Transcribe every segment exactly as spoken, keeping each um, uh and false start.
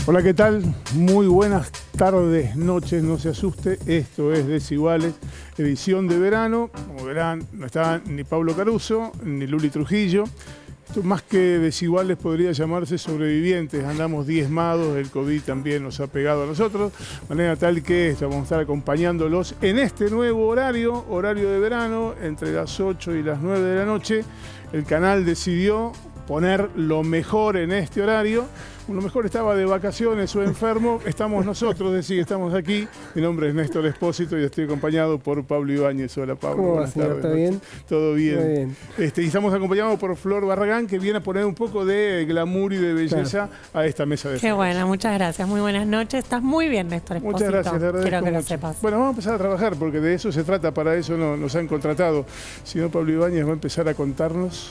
Hola, ¿qué tal? Muy buenas tardes, noches, no se asuste. Esto es Desiguales, edición de verano. Como verán, no está ni Pablo Caruso, ni Luli Trujillo. Esto más que desiguales podría llamarse sobrevivientes. Andamos diezmados, el COVID también nos ha pegado a nosotros. De manera tal que vamos a estar acompañándolos en este nuevo horario, horario de verano, entre las ocho y las nueve de la noche. El canal decidió poner lo mejor en este horario. Lo mejor estaba de vacaciones o enfermo. Estamos nosotros, es decir, estamos aquí. Mi nombre es Néstor Espósito y estoy acompañado por Pablo Ibáñez. Hola, Pablo. ¿Cómo va, señor? ¿Está bien? Todo bien. Muy bien. Este, y estamos acompañados por Flor Barragán, que viene a poner un poco de glamour y de belleza, claro, a esta mesa de Qué flores. Buena, muchas gracias. Muy buenas noches. Estás muy bien, Néstor Espósito. Muchas gracias, te agradezco Quiero que mucho. lo sepas. Bueno, vamos a empezar a trabajar porque de eso se trata, para eso no, nos han contratado. Si no, Pablo Ibáñez va a empezar a contarnos.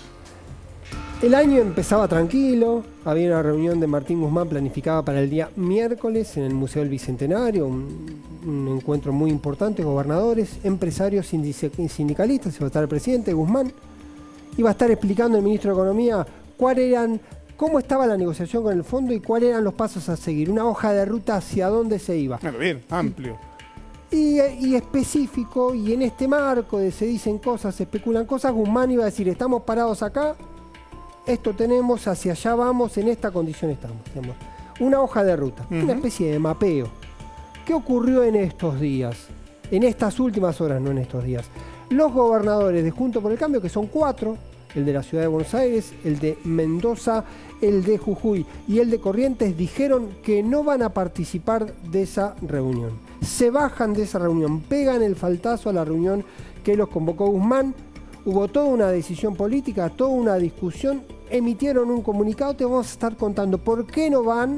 El año empezaba tranquilo, había una reunión de Martín Guzmán planificada para el día miércoles en el Museo del Bicentenario, un, un encuentro muy importante, gobernadores, empresarios, sindicalistas, iba a estar el presidente Guzmán, iba a estar explicando el ministro de Economía cuál eran, cómo estaba la negociación con el fondo y cuáles eran los pasos a seguir, una hoja de ruta hacia dónde se iba. Bueno, bien, amplio. Y, y específico, y en este marco de se dicen cosas, se especulan cosas, Guzmán iba a decir, estamos parados acá, esto tenemos, hacia allá vamos, en esta condición estamos. Tenemos una hoja de ruta, uh-huh. una especie de mapeo. ¿Qué ocurrió en estos días? En estas últimas horas, no en estos días. Los gobernadores de Juntos por el Cambio, que son cuatro, el de la Ciudad de Buenos Aires, el de Mendoza, el de Jujuy y el de Corrientes, dijeron que no van a participar de esa reunión. Se bajan de esa reunión, pegan el faltazo a la reunión que los convocó Guzmán. Hubo toda una decisión política, toda una discusión, emitieron un comunicado, te vamos a estar contando por qué no van,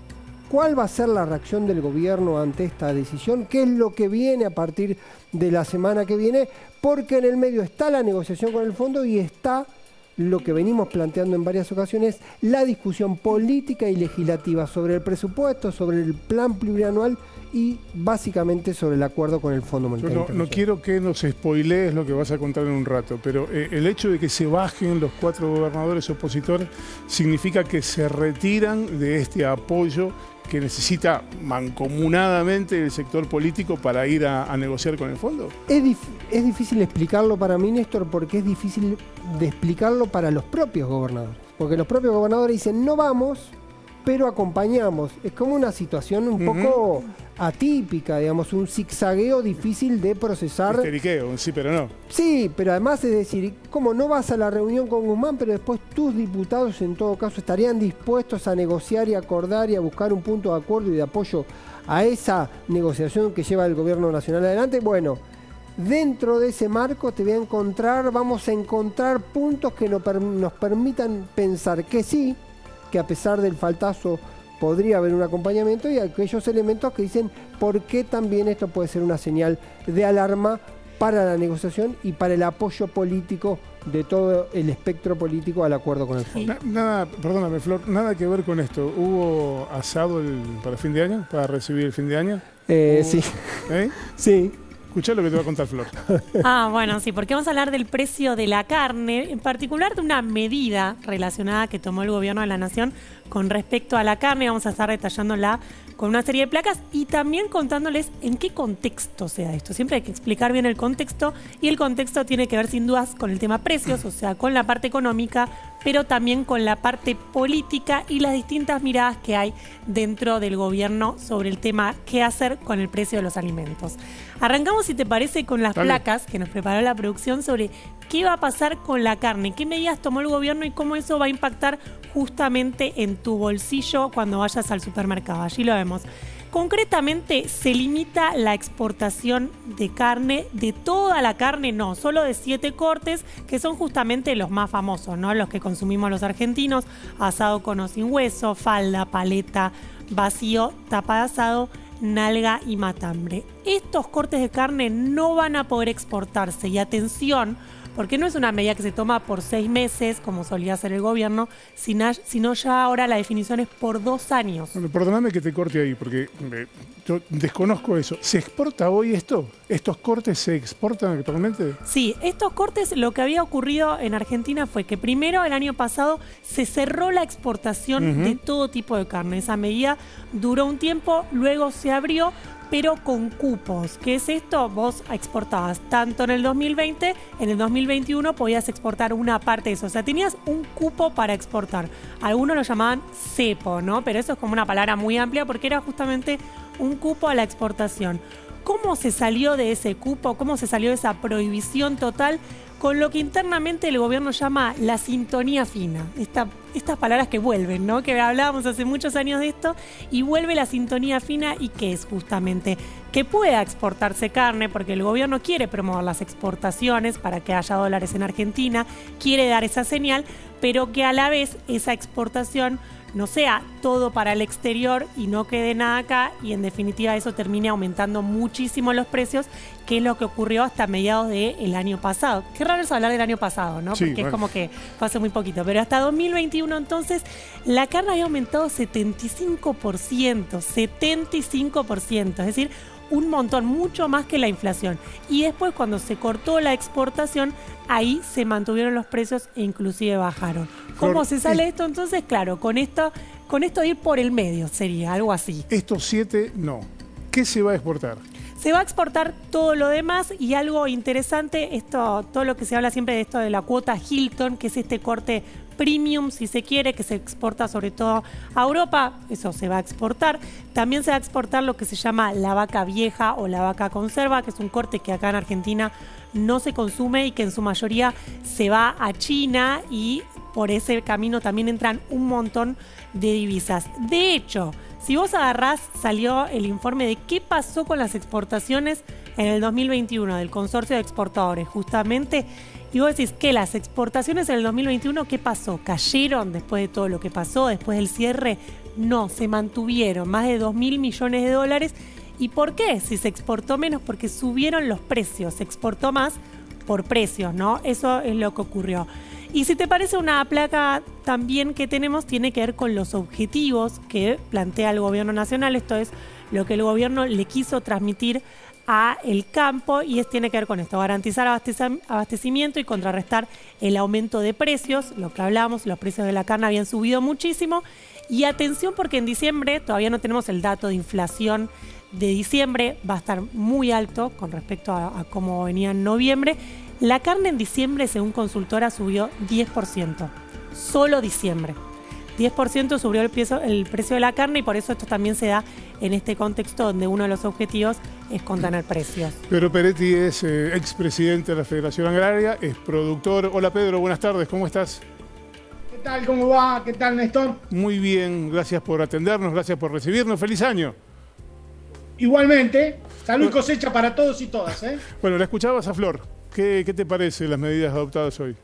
cuál va a ser la reacción del gobierno ante esta decisión, qué es lo que viene a partir de la semana que viene, porque en el medio está la negociación con el fondo y está lo que venimos planteando en varias ocasiones, la discusión política y legislativa sobre el presupuesto, sobre el plan plurianual y básicamente sobre el acuerdo con el Fondo Monetario no, Internacional. No quiero que nos spoilees lo que vas a contar en un rato, pero eh, el hecho de que se bajen los cuatro gobernadores opositores significa que se retiran de este apoyo que necesita mancomunadamente el sector político para ir a, a negociar con el fondo. Es, dif es difícil explicarlo para mí, Néstor, porque es difícil de explicarlo para los propios gobernadores. Porque los propios gobernadores dicen, no vamos, pero acompañamos. Es como una situación un uh-huh. poco atípica, digamos, un zigzagueo difícil de procesar. Histeriqueo, un sí pero no. Sí, pero además es decir, como no vas a la reunión con Guzmán, pero después tus diputados en todo caso estarían dispuestos a negociar y acordar y a buscar un punto de acuerdo y de apoyo a esa negociación que lleva el gobierno nacional adelante. Bueno, dentro de ese marco te voy a encontrar, vamos a encontrar puntos que nos, per nos permitan pensar que sí, que a pesar del faltazo podría haber un acompañamiento, y aquellos elementos que dicen por qué también esto puede ser una señal de alarma para la negociación y para el apoyo político de todo el espectro político al acuerdo con el fondo. Sí. Nada, perdóname, Flor, nada que ver con esto. ¿Hubo asado el, para fin de año, para recibir el fin de año? Eh, ¿Hubo, sí. ¿Eh? Sí. Escuchá lo que te va a contar Flor. Ah, bueno, sí, porque vamos a hablar del precio de la carne, en particular de una medida relacionada que tomó el gobierno de la Nación con respecto a la carne. Vamos a estar detallándola con una serie de placas y también contándoles en qué contexto se da esto. Siempre hay que explicar bien el contexto, y el contexto tiene que ver sin dudas con el tema precios, o sea, con la parte económica, pero también con la parte política y las distintas miradas que hay dentro del gobierno sobre el tema qué hacer con el precio de los alimentos. Arrancamos, si te parece, con las Dale. placas que nos preparó la producción sobre qué va a pasar con la carne, qué medidas tomó el gobierno y cómo eso va a impactar justamente en tu bolsillo cuando vayas al supermercado. Allí lo vemos. Concretamente, se limita la exportación de carne, de toda la carne, no, solo de siete cortes, que son justamente los más famosos, ¿no? Los que consumimos los argentinos: asado con o sin hueso, falda, paleta, vacío, tapa de asado, nalga y matambre. Estos cortes de carne no van a poder exportarse, y atención, porque no es una medida que se toma por seis meses, como solía hacer el gobierno, sino, sino ya ahora la definición es por dos años. Bueno, perdóname que te corte ahí, porque eh, yo desconozco eso. ¿Se exporta hoy esto? ¿Estos cortes se exportan actualmente? Sí, estos cortes, lo que había ocurrido en Argentina fue que primero, el año pasado, se cerró la exportación uh-huh. de todo tipo de carne. Esa medida duró un tiempo, luego se abrió, pero con cupos. ¿Qué es esto? Vos exportabas tanto en el dos mil veinte, en el dos mil veintiuno podías exportar una parte de eso. O sea, tenías un cupo para exportar. Algunos lo llamaban cepo, ¿no? Pero eso es como una palabra muy amplia porque era justamente un cupo a la exportación. ¿Cómo se salió de ese cupo? ¿Cómo se salió de esa prohibición total? Con lo que internamente el gobierno llama la sintonía fina. Esta, estas palabras que vuelven, ¿no? Que hablábamos hace muchos años de esto, y vuelve la sintonía fina, y que es justamente que pueda exportarse carne, porque el gobierno quiere promover las exportaciones para que haya dólares en Argentina, quiere dar esa señal, pero que a la vez esa exportación no sea todo para el exterior y no quede nada acá, y en definitiva eso termine aumentando muchísimo los precios, que es lo que ocurrió hasta mediados del año pasado. Qué raro es hablar del año pasado, ¿no? Sí, porque bueno. es como que fue hace muy poquito, pero hasta dos mil veintiuno entonces la carne había aumentado setenta y cinco por ciento, setenta y cinco por ciento, es decir, un montón, mucho más que la inflación. Y después, cuando se cortó la exportación, ahí se mantuvieron los precios e inclusive bajaron. ¿Cómo Flor, se sale esto? Entonces, claro, con esto, con esto de ir por el medio sería algo así. Estos siete, no. ¿Qué se va a exportar? Se va a exportar todo lo demás, y algo interesante, esto, todo lo que se habla siempre de esto de la cuota Hilton, que es este corte premium, si se quiere, que se exporta sobre todo a Europa, eso se va a exportar. También se va a exportar lo que se llama la vaca vieja o la vaca conserva, que es un corte que acá en Argentina no se consume y que en su mayoría se va a China, y por ese camino también entran un montón de divisas. De hecho, si vos agarrás, salió el informe de qué pasó con las exportaciones en el dos mil veintiuno del Consorcio de Exportadores, justamente. Y vos decís que las exportaciones en el dos mil veintiuno, ¿qué pasó? ¿Cayeron después de todo lo que pasó, después del cierre? No, se mantuvieron más de dos mil millones de dólares. ¿Y por qué? Si se exportó menos, porque subieron los precios. Se exportó más por precios, ¿no? Eso es lo que ocurrió. Y si te parece, una placa también que tenemos tiene que ver con los objetivos que plantea el gobierno nacional. Esto es lo que el gobierno le quiso transmitir a el campo, y es, tiene que ver con esto: garantizar abastecimiento y contrarrestar el aumento de precios. Lo que hablamos, los precios de la carne habían subido muchísimo, y atención, porque en diciembre todavía no tenemos el dato de inflación de diciembre, va a estar muy alto con respecto a, a cómo venía en noviembre. La carne en diciembre, según consultora, subió diez por ciento, solo diciembre. diez por ciento subió el precio, el precio de la carne, y por eso esto también se da en este contexto donde uno de los objetivos es contener precios. Pedro Peretti es eh, expresidente de la Federación Agraria, es productor. Hola Pedro, buenas tardes, ¿cómo estás? ¿Qué tal? ¿Cómo va? ¿Qué tal, Néstor? Muy bien, gracias por atendernos, gracias por recibirnos. ¡Feliz año! Igualmente, salud y cosecha para todos y todas, ¿eh? Bueno, la escuchabas a Flor. ¿Qué, qué te parece las medidas adoptadas hoy?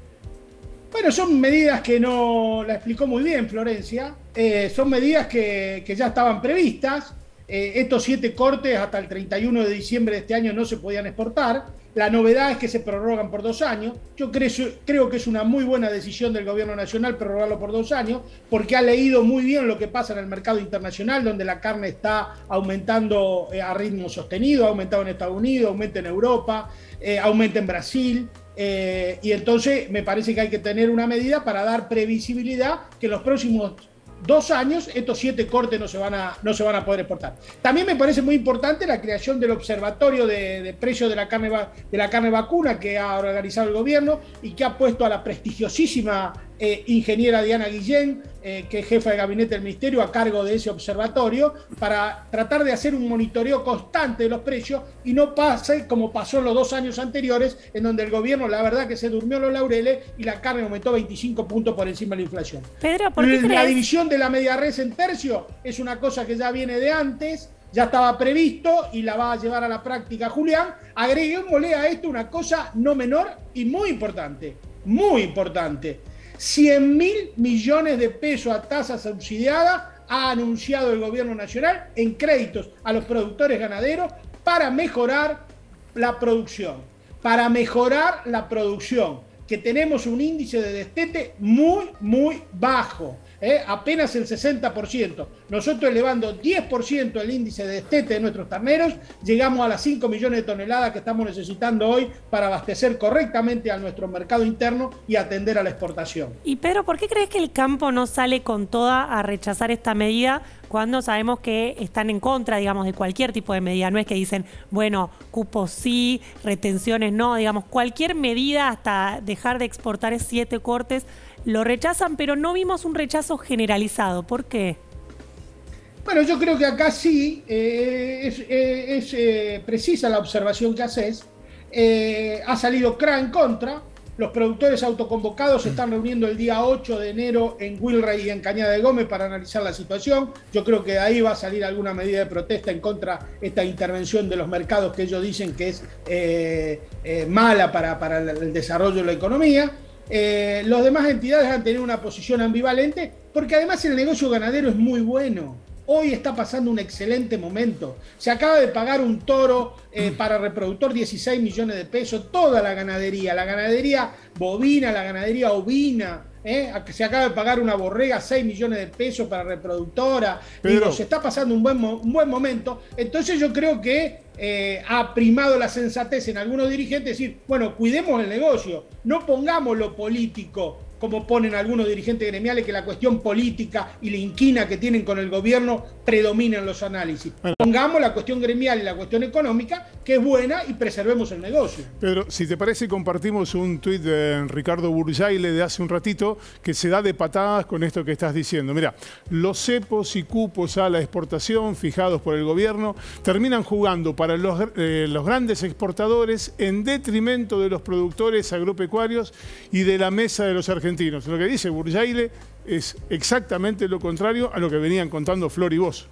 Bueno, son medidas que no la explicó muy bien Florencia. Eh, son medidas que, que ya estaban previstas. Eh, estos siete cortes hasta el treinta y uno de diciembre de este año no se podían exportar. La novedad es que se prorrogan por dos años. Yo creo, creo que es una muy buena decisión del gobierno nacional prorrogarlo por dos años, porque ha leído muy bien lo que pasa en el mercado internacional, donde la carne está aumentando a ritmo sostenido, ha aumentado en Estados Unidos, aumenta en Europa, eh, aumenta en Brasil. Eh, y entonces me parece que hay que tener una medida para dar previsibilidad que en los próximos dos años estos siete cortes no se van a, no se van a poder exportar. También me parece muy importante la creación del observatorio de, de precios de la carne, de la carne vacuna que ha organizado el gobierno y que ha puesto a la prestigiosísima eh, ingeniera Diana Guillén, eh, que es jefa de gabinete del ministerio, a cargo de ese observatorio, para tratar de hacer un monitoreo constante de los precios y no pase como pasó en los dos años anteriores, en donde el gobierno, la verdad, que se durmió los laureles y la carne aumentó veinticinco puntos por encima de la inflación. Pedro, ¿por qué la crees? división de la media res en tercio es una cosa que ya viene de antes, ya estaba previsto y la va a llevar a la práctica Julián. Agreguémosle a esto una cosa no menor y muy importante, muy importante. cien mil millones de pesos a tasa subsidiada ha anunciado el gobierno nacional en créditos a los productores ganaderos para mejorar la producción. para mejorar la producción, que tenemos un índice de destete muy, muy bajo. ¿Eh? Apenas el sesenta por ciento. Nosotros elevando diez por ciento el índice de destete de nuestros terneros, llegamos a las cinco millones de toneladas que estamos necesitando hoy para abastecer correctamente a nuestro mercado interno y atender a la exportación. Y Pedro, ¿por qué crees que el campo no sale con toda a rechazar esta medida cuando sabemos que están en contra, digamos, de cualquier tipo de medida? No es que dicen, bueno, cupos sí, retenciones no, digamos, cualquier medida hasta dejar de exportar siete cortes, lo rechazan, pero no vimos un rechazo generalizado. ¿Por qué? Bueno, yo creo que acá sí eh, es, eh, es eh, precisa la observación que haces. Eh, ha salido C R A en contra. Los productores autoconvocados se están reuniendo el día ocho de enero en Wilray y en Cañada de Gómez para analizar la situación. Yo creo que de ahí va a salir alguna medida de protesta en contra de esta intervención de los mercados que ellos dicen que es eh, eh, mala para, para el desarrollo de la economía. Eh, los demás entidades han tenido una posición ambivalente porque además el negocio ganadero es muy bueno. Hoy está pasando un excelente momento. Se acaba de pagar un toro eh, para reproductor dieciséis millones de pesos. Toda la ganadería, la ganadería bovina, la ganadería ovina. ¿eh? Se acaba de pagar una borrega seis millones de pesos para reproductora. Digo, se está pasando un buen, un buen momento. Entonces yo creo que eh, ha primado la sensatez en algunos dirigentes decir, bueno, cuidemos el negocio, no pongamos lo político como ponen algunos dirigentes gremiales, que la cuestión política y la inquina que tienen con el gobierno predomina en los análisis. Bueno, pongamos la cuestión gremial y la cuestión económica, que es buena, y preservemos el negocio. Pedro, si te parece, compartimos un tuit de Ricardo Burjaile de hace un ratito que se da de patadas con esto que estás diciendo. Mira, los cepos y cupos a la exportación fijados por el gobierno terminan jugando para los, eh, los grandes exportadores en detrimento de los productores agropecuarios y de la mesa de los argentinos. Lo que dice Burjaile es exactamente lo contrario a lo que venían contando Flor y vos.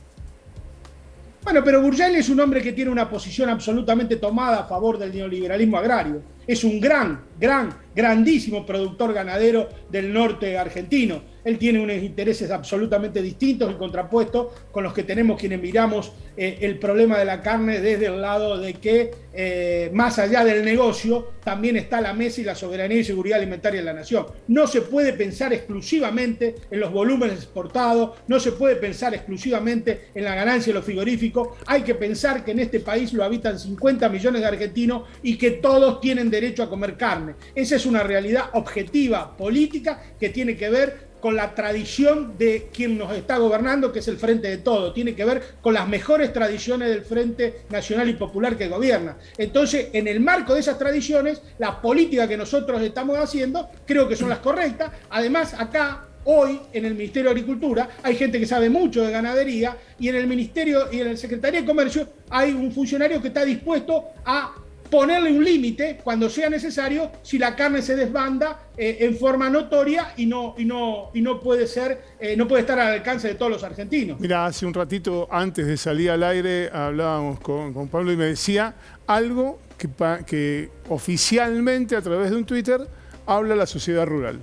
Bueno, pero Burjaile es un hombre que tiene una posición absolutamente tomada a favor del neoliberalismo agrario. Es un gran, gran, grandísimo productor ganadero del norte argentino. Él tiene unos intereses absolutamente distintos y contrapuestos con los que tenemos quienes miramos eh, el problema de la carne desde el lado de que eh, más allá del negocio también está la mesa y la soberanía y seguridad alimentaria de la nación. No se puede pensar exclusivamente en los volúmenes exportados, no se puede pensar exclusivamente en la ganancia de los frigoríficos. Hay que pensar que en este país lo habitan cincuenta millones de argentinos y que todos tienen derecho a comer carne. Esa es una realidad objetiva, política, que tiene que ver con la tradición de quien nos está gobernando, que es el Frente de Todos. Tiene que ver con las mejores tradiciones del Frente Nacional y Popular que gobierna. Entonces, en el marco de esas tradiciones, la política que nosotros estamos haciendo, creo que son las correctas. Además, acá, hoy, en el Ministerio de Agricultura, hay gente que sabe mucho de ganadería, y en el Ministerio y en el Secretaría de Comercio hay un funcionario que está dispuesto a ponerle un límite cuando sea necesario si la carne se desbanda eh, en forma notoria y no, y no, y no puede ser, eh, no puede estar al alcance de todos los argentinos. Mira, hace un ratito antes de salir al aire hablábamos con, con Pablo y me decía algo que, que oficialmente a través de un Twitter habla la sociedad rural.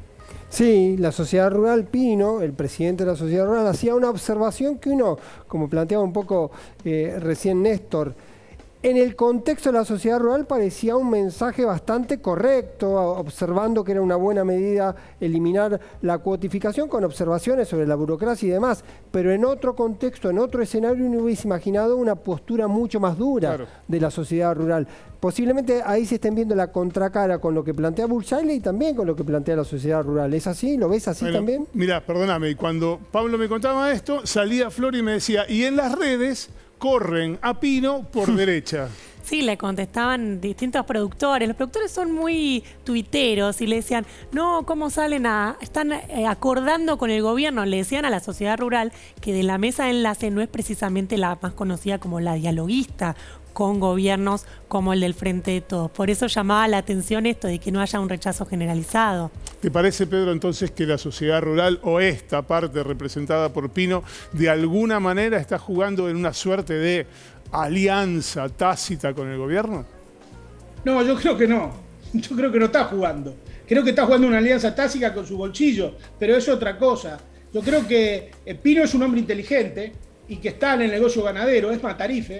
Sí, la sociedad rural, Pino, el presidente de la sociedad rural, hacía una observación que uno, como planteaba un poco eh, recién Néstor, en el contexto de la sociedad rural parecía un mensaje bastante correcto, observando que era una buena medida eliminar la cuotificación con observaciones sobre la burocracia y demás, pero en otro contexto, en otro escenario, uno hubiese imaginado una postura mucho más dura claro. de la sociedad rural. Posiblemente ahí se estén viendo la contracara con lo que plantea Burjaile y también con lo que plantea la sociedad rural. ¿Es así? ¿Lo ves así bueno, también? Mira, perdóname, cuando Pablo me contaba esto, salía Flor y me decía, y en las redes corren a Pino por derecha. Sí, le contestaban distintos productores. Los productores son muy tuiteros y le decían, no, ¿cómo salen a...? Están eh, acordando con el gobierno. Le decían a la sociedad rural que de la mesa de enlace no es precisamente la más conocida como la dialoguista con gobiernos como el del Frente de Todos. Por eso llamaba la atención esto de que no haya un rechazo generalizado. ¿Te parece, Pedro, entonces que la sociedad rural o esta parte representada por Pino de alguna manera está jugando en una suerte de alianza tácita con el gobierno? No, yo creo que no. Yo creo que no está jugando. Creo que está jugando una alianza tácita con su bolsillo, pero es otra cosa. Yo creo que Pino es un hombre inteligente y que está en el negocio ganadero, es matarife,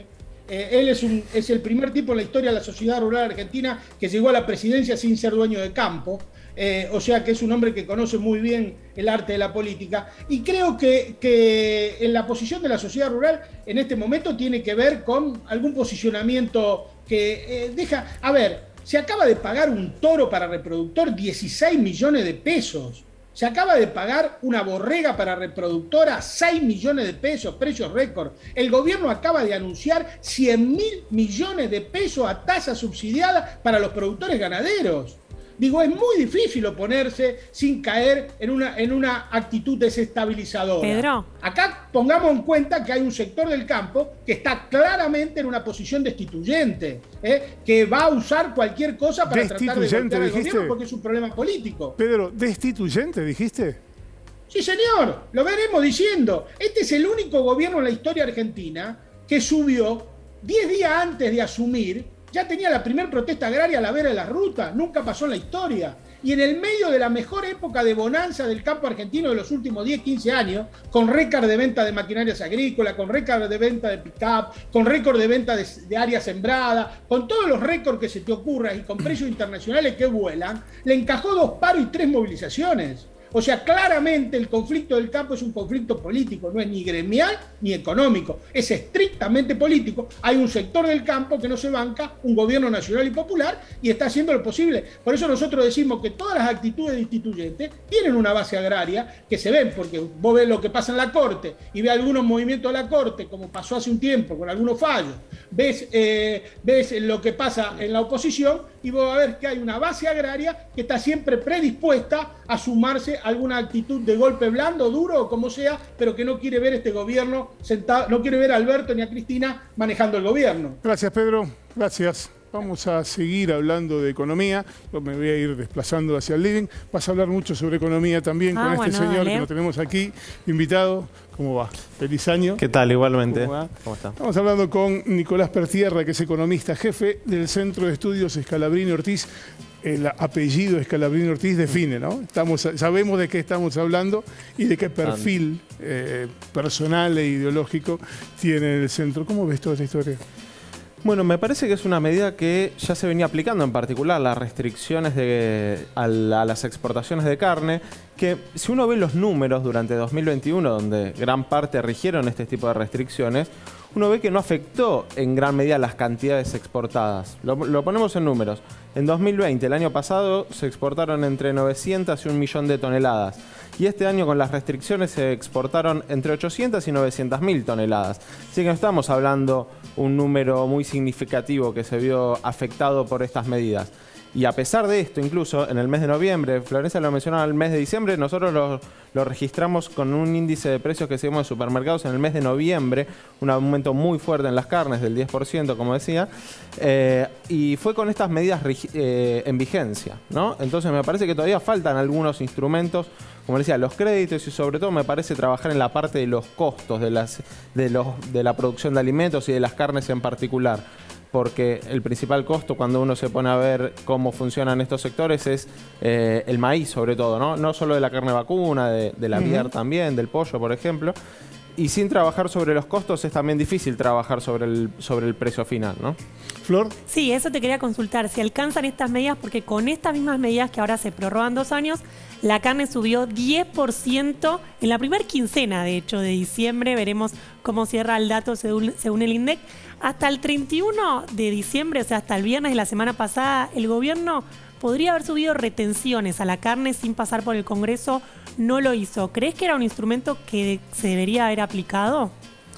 Eh, él es, un, es el primer tipo en la historia de la sociedad rural argentina que llegó a la presidencia sin ser dueño de campo. Eh, o sea que es un hombre que conoce muy bien el arte de la política. Y creo que, que en la posición de la sociedad rural en este momento tiene que ver con algún posicionamiento que eh, deja... A ver, se acaba de pagar un toro para reproductor dieciséis millones de pesos. Se acaba de pagar una borrega para reproductora seis millones de pesos, precios récord. El gobierno acaba de anunciar cien mil millones de pesos a tasa subsidiada para los productores ganaderos. Digo, es muy difícil oponerse sin caer en una, en una actitud desestabilizadora. Pedro. Acá pongamos en cuenta que hay un sector del campo que está claramente en una posición destituyente, ¿eh? que va a usar cualquier cosa para tratar de golpear al gobierno porque es un problema político. Pedro, ¿destituyente dijiste? Sí, señor, lo veremos diciendo. Este es el único gobierno en la historia argentina que subió diez días antes de asumir. Ya tenía la primera protesta agraria a la vera de la ruta, nunca pasó en la historia. Y en el medio de la mejor época de bonanza del campo argentino de los últimos diez, quince años, con récord de venta de maquinarias agrícolas, con récord de venta de pick-up, con récord de venta de, de área sembrada, con todos los récords que se te ocurran y con precios internacionales que vuelan, le encajó dos paros y tres movilizaciones. O sea, claramente el conflicto del campo es un conflicto político, no es ni gremial ni económico, es estrictamente político. Hay un sector del campo que no se banca, un gobierno nacional y popular, y está haciendo lo posible. Por eso nosotros decimos que todas las actitudes instituyentes tienen una base agraria que se ven, porque vos ves lo que pasa en la Corte y ves algunos movimientos de la Corte, como pasó hace un tiempo con algunos fallos, ves, eh, ves lo que pasa en la oposición y vos vas a ver que hay una base agraria que está siempre predispuesta a sumarse a alguna actitud de golpe blando, duro o como sea, pero que no quiere ver este gobierno sentado, no quiere ver a Alberto ni a Cristina manejando el gobierno. Gracias, Pedro. Gracias. Vamos a seguir hablando de economía. Yo me voy a ir desplazando hacia el living. Vas a hablar mucho sobre economía también ah, con bueno, este señor dale. que lo tenemos aquí, invitado. ¿Cómo va? Feliz año. ¿Qué tal? Igualmente. ¿Cómo va? ¿Cómo está? Estamos hablando con Nicolás Pertierra, que es economista, jefe del Centro de Estudios Scalabrini Ortiz. El apellido Scalabrini Ortiz define, ¿no? Estamos, sabemos de qué estamos hablando y de qué perfil eh, personal e ideológico tiene el centro. ¿Cómo ves toda esta historia? Bueno, me parece que es una medida que ya se venía aplicando, en particular las restricciones de, a, la, a las exportaciones de carne, que si uno ve los números durante dos mil veintiuno, donde gran parte rigieron este tipo de restricciones, uno ve que no afectó en gran medida las cantidades exportadas. Lo, lo ponemos en números. En dos mil veinte, el año pasado, se exportaron entre novecientas y un millón de toneladas. Y este año con las restricciones se exportaron entre ochocientas y novecientas mil toneladas. Así que no estamos hablando un número muy significativo que se vio afectado por estas medidas. Y a pesar de esto, incluso en el mes de noviembre, Florencia lo mencionaba, el mes de diciembre, nosotros lo, lo registramos con un índice de precios que seguimos en supermercados en el mes de noviembre, un aumento muy fuerte en las carnes del diez por ciento, como decía, eh, y fue con estas medidas eh, en vigencia, ¿no? Entonces me parece que todavía faltan algunos instrumentos, como decía, los créditos y sobre todo me parece trabajar en la parte de los costos de, las, de, los, de la producción de alimentos y de las carnes en particular. Porque el principal costo cuando uno se pone a ver cómo funcionan estos sectores es eh, el maíz sobre todo, ¿no? No solo de la carne vacuna, de, de la aviar uh-huh. también, del pollo, por ejemplo. Y sin trabajar sobre los costos es también difícil trabajar sobre el, sobre el precio final, ¿no? Flor. Sí, eso te quería consultar. Si alcanzan estas medidas, porque con estas mismas medidas que ahora se prorrogan dos años, la carne subió diez por ciento en la primera quincena, de hecho, de diciembre. Veremos cómo cierra el dato según, según el INDEC. Hasta el treinta y uno de diciembre, o sea, hasta el viernes de la semana pasada, el gobierno podría haber subido retenciones a la carne sin pasar por el Congreso. No lo hizo. ¿Crees que era un instrumento que se debería haber aplicado?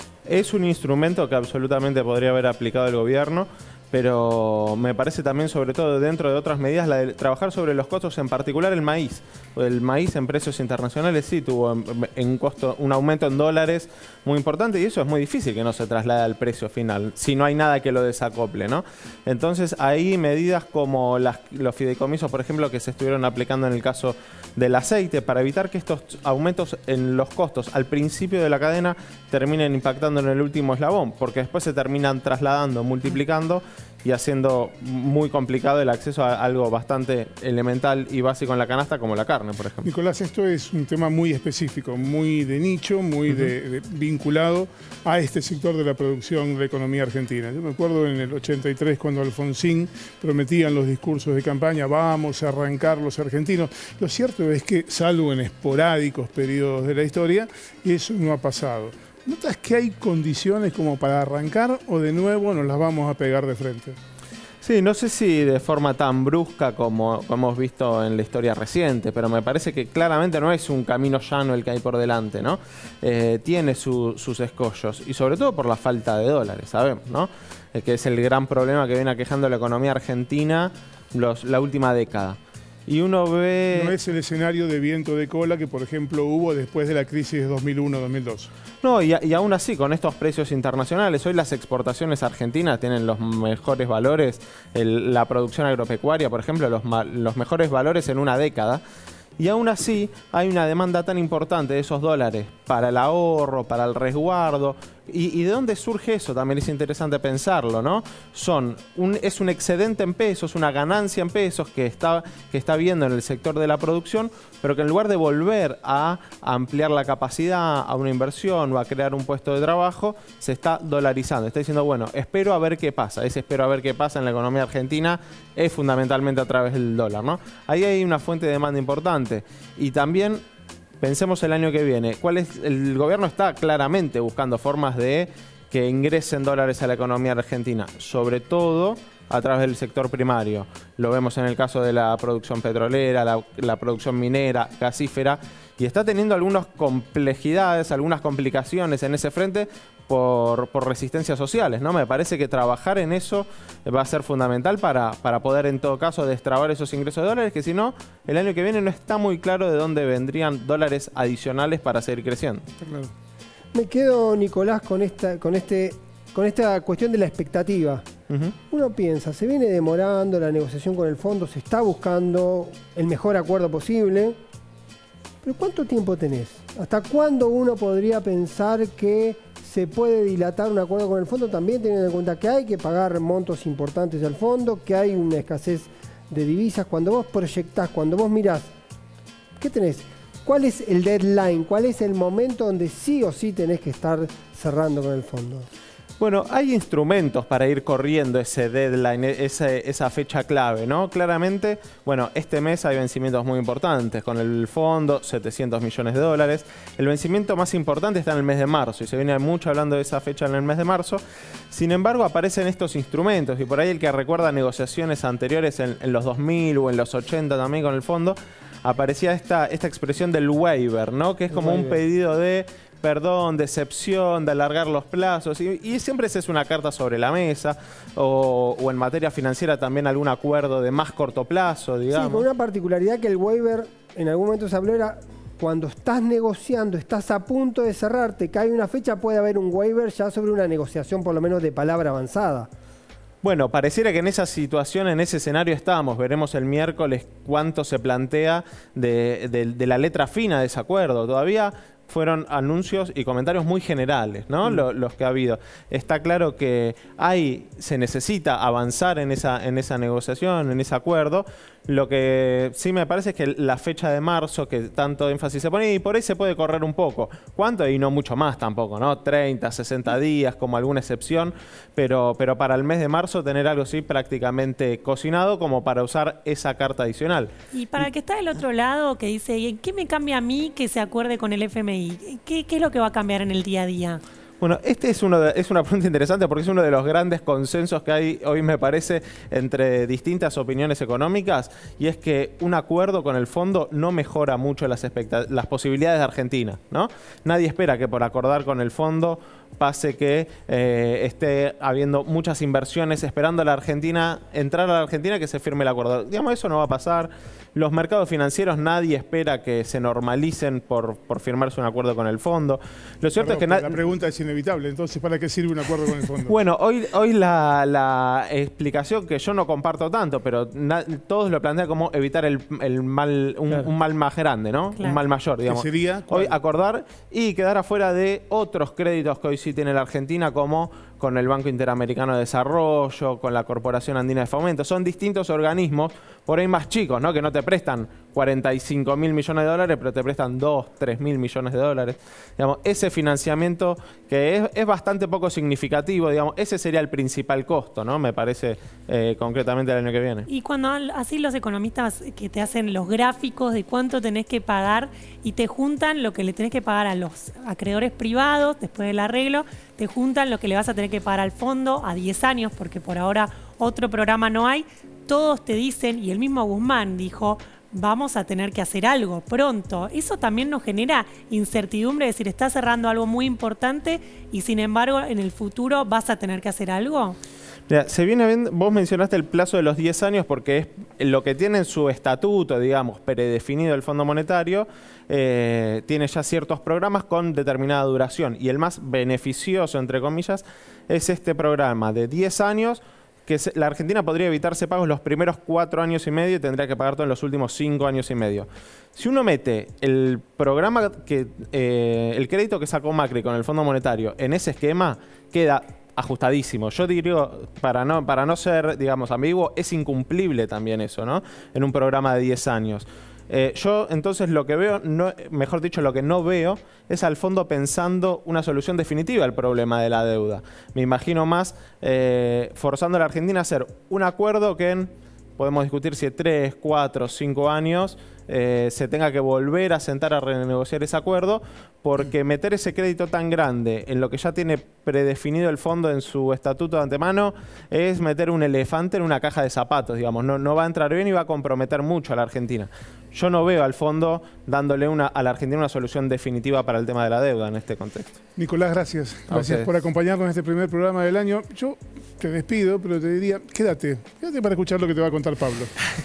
Es un instrumento que absolutamente podría haber aplicado el gobierno, pero me parece también, sobre todo dentro de otras medidas, la de trabajar sobre los costos, en particular el maíz. El maíz en precios internacionales sí tuvo en, en costo un aumento en dólares muy importante y eso es muy difícil que no se traslade al precio final, si no hay nada que lo desacople, ¿no? Entonces ahí medidas como las, los fideicomisos, por ejemplo, que se estuvieron aplicando en el caso del aceite, para evitar que estos aumentos en los costos al principio de la cadena terminen impactando en el último eslabón, porque después se terminan trasladando, multiplicando y haciendo muy complicado el acceso a algo bastante elemental y básico en la canasta como la carne, por ejemplo. Nicolás, esto es un tema muy específico, muy de nicho, muy uh-huh. de, de, vinculado a este sector de la producción de la economía argentina. Yo me acuerdo en el ochenta y tres cuando Alfonsín prometía en los discursos de campaña, vamos a arrancar los argentinos. Lo cierto es que, salvo en esporádicos periodos de la historia, eso no ha pasado. ¿Notas que hay condiciones como para arrancar o de nuevo nos las vamos a pegar de frente? Sí, no sé si de forma tan brusca como, como hemos visto en la historia reciente, pero me parece que claramente no es un camino llano el que hay por delante, ¿no? Eh, tiene su, sus escollos y sobre todo por la falta de dólares, sabemos, ¿no? Eh, que es el gran problema que viene aquejando la economía argentina los, la última década. Y uno ve... No es el escenario de viento de cola que, por ejemplo, hubo después de la crisis de dos mil uno dos mil dos. No, y, y aún así, con estos precios internacionales, hoy las exportaciones argentinas tienen los mejores valores, el, la producción agropecuaria, por ejemplo, los, los mejores valores en una década. Y aún así hay una demanda tan importante de esos dólares para el ahorro, para el resguardo. ¿Y, y de dónde surge eso? También es interesante pensarlo, ¿no? Son un, es un excedente en pesos, una ganancia en pesos que está, que está viendo en el sector de la producción, pero que en lugar de volver a ampliar la capacidad a una inversión o a crear un puesto de trabajo, se está dolarizando. Está diciendo, bueno, espero a ver qué pasa. Ese espero a ver qué pasa en la economía argentina es fundamentalmente a través del dólar, ¿no? Ahí hay una fuente de demanda importante. Y también pensemos el año que viene. ¿Cuál es? El gobierno está claramente buscando formas de que ingresen dólares a la economía argentina, sobre todo a través del sector primario. Lo vemos en el caso de la producción petrolera, la, la producción minera, gasífera, y está teniendo algunas complejidades, algunas complicaciones en ese frente por, por resistencias sociales, ¿no? Me parece que trabajar en eso va a ser fundamental para, para poder, en todo caso, destrabar esos ingresos de dólares, que si no, el año que viene no está muy claro de dónde vendrían dólares adicionales para seguir creciendo. Claro. Me quedo, Nicolás, con esta, con este, con esta cuestión de la expectativa. Uh-huh. Uno piensa, se viene demorando la negociación con el fondo, se está buscando el mejor acuerdo posible, pero ¿cuánto tiempo tenés? ¿Hasta cuándo uno podría pensar que se puede dilatar un acuerdo con el fondo? También teniendo en cuenta que hay que pagar montos importantes al fondo, que hay una escasez de divisas. Cuando vos proyectás, cuando vos mirás, ¿qué tenés? ¿Cuál es el deadline? ¿Cuál es el momento donde sí o sí tenés que estar cerrando con el fondo? Bueno, hay instrumentos para ir corriendo ese deadline, ese, esa fecha clave, ¿no? Claramente, bueno, este mes hay vencimientos muy importantes. Con el fondo, setecientos millones de dólares. El vencimiento más importante está en el mes de marzo y se viene mucho hablando de esa fecha en el mes de marzo. Sin embargo, aparecen estos instrumentos y por ahí el que recuerda negociaciones anteriores en, en los dos mil o en los ochenta también con el fondo, aparecía esta, esta expresión del waiver, ¿no? Que es como un pedido de perdón, de excepción, de alargar los plazos. Y, y siempre esa es una carta sobre la mesa. O, o en materia financiera también algún acuerdo de más corto plazo, digamos. Sí, con una particularidad que el waiver en algún momento se habló era cuando estás negociando, estás a punto de cerrar, te cae una fecha, puede haber un waiver ya sobre una negociación por lo menos de palabra avanzada. Bueno, pareciera que en esa situación, en ese escenario estamos. Veremos el miércoles cuánto se plantea de, de, de la letra fina de ese acuerdo. Todavía fueron anuncios y comentarios muy generales, ¿no? Mm. Los, los que ha habido. Está claro que hay, se necesita avanzar en esa, en esa negociación, en ese acuerdo. Lo que sí me parece es que la fecha de marzo, que tanto énfasis se pone, y por ahí se puede correr un poco. ¿Cuánto? Y no mucho más tampoco, ¿no? treinta, sesenta días, como alguna excepción. Pero, pero para el mes de marzo tener algo así prácticamente cocinado como para usar esa carta adicional. Y para el que está del otro lado, que dice, ¿qué me cambia a mí que se acuerde con el F M I? ¿Qué, qué es lo que va a cambiar en el día a día? Bueno, este es, uno de, es una pregunta interesante porque es uno de los grandes consensos que hay hoy, me parece, entre distintas opiniones económicas, y es que un acuerdo con el fondo no mejora mucho las, las posibilidades de Argentina, ¿no? Nadie espera que por acordar con el fondo pase que eh, esté habiendo muchas inversiones esperando a la Argentina, entrar a la Argentina, que se firme el acuerdo. Digamos, eso no va a pasar. Los mercados financieros, nadie espera que se normalicen por, por firmarse un acuerdo con el fondo. Lo cierto Perdón, es que... La pregunta es inevitable, entonces, ¿para qué sirve un acuerdo con el fondo? Bueno, hoy, hoy la, la explicación que yo no comparto tanto, pero na, todos lo plantean como evitar el, el mal, un, claro. un mal más grande, ¿no? Claro. Un mal mayor, digamos. ¿Qué sería? Hoy acordar y quedar afuera de otros créditos que hoy sí tiene la Argentina, como con el Banco Interamericano de Desarrollo, con la Corporación Andina de Fomento. Son distintos organismos, por ahí más chicos, ¿no? Que no te prestan cuarenta y cinco mil millones de dólares, pero te prestan dos, tres mil millones de dólares. Digamos, ese financiamiento que es, es bastante poco significativo, digamos, ese sería el principal costo, ¿no? Me parece eh, concretamente el año que viene. Y cuando así los economistas que te hacen los gráficos de cuánto tenés que pagar y te juntan lo que le tenés que pagar a los acreedores privados después del arreglo, te juntan lo que le vas a tener que pagar al fondo a diez años, porque por ahora otro programa no hay, todos te dicen, y el mismo Guzmán dijo, vamos a tener que hacer algo pronto. Eso también nos genera incertidumbre, es decir, estás cerrando algo muy importante y sin embargo en el futuro vas a tener que hacer algo. Mira, se viene viendo, vos mencionaste el plazo de los diez años porque es lo que tiene en su estatuto, digamos, predefinido el Fondo Monetario, eh, tiene ya ciertos programas con determinada duración y el más beneficioso, entre comillas, es este programa de diez años que se, la Argentina podría evitarse pagos los primeros cuatro años y medio y tendría que pagar todo en los últimos cinco años y medio. Si uno mete el programa, que eh, el crédito que sacó Macri con el Fondo Monetario en ese esquema, queda ajustadísimo. Yo diría, para no, para no ser, digamos, ambiguo, es incumplible también eso, ¿no? En un programa de diez años. Eh, yo entonces lo que veo, no, mejor dicho, lo que no veo es al fondo pensando una solución definitiva al problema de la deuda. Me imagino más eh, forzando a la Argentina a hacer un acuerdo que en, podemos discutir si en tres, cuatro, cinco años eh, se tenga que volver a sentar a renegociar ese acuerdo, porque meter ese crédito tan grande en lo que ya tiene predefinido el fondo en su estatuto de antemano es meter un elefante en una caja de zapatos, digamos. No, no va a entrar bien y va a comprometer mucho a la Argentina. Yo no veo al fondo dándole una, a la Argentina una solución definitiva para el tema de la deuda en este contexto. Nicolás, gracias. Gracias por acompañarnos en este primer programa del año. Yo te despido, pero te diría, quédate. Quédate para escuchar lo que te va a contar Pablo.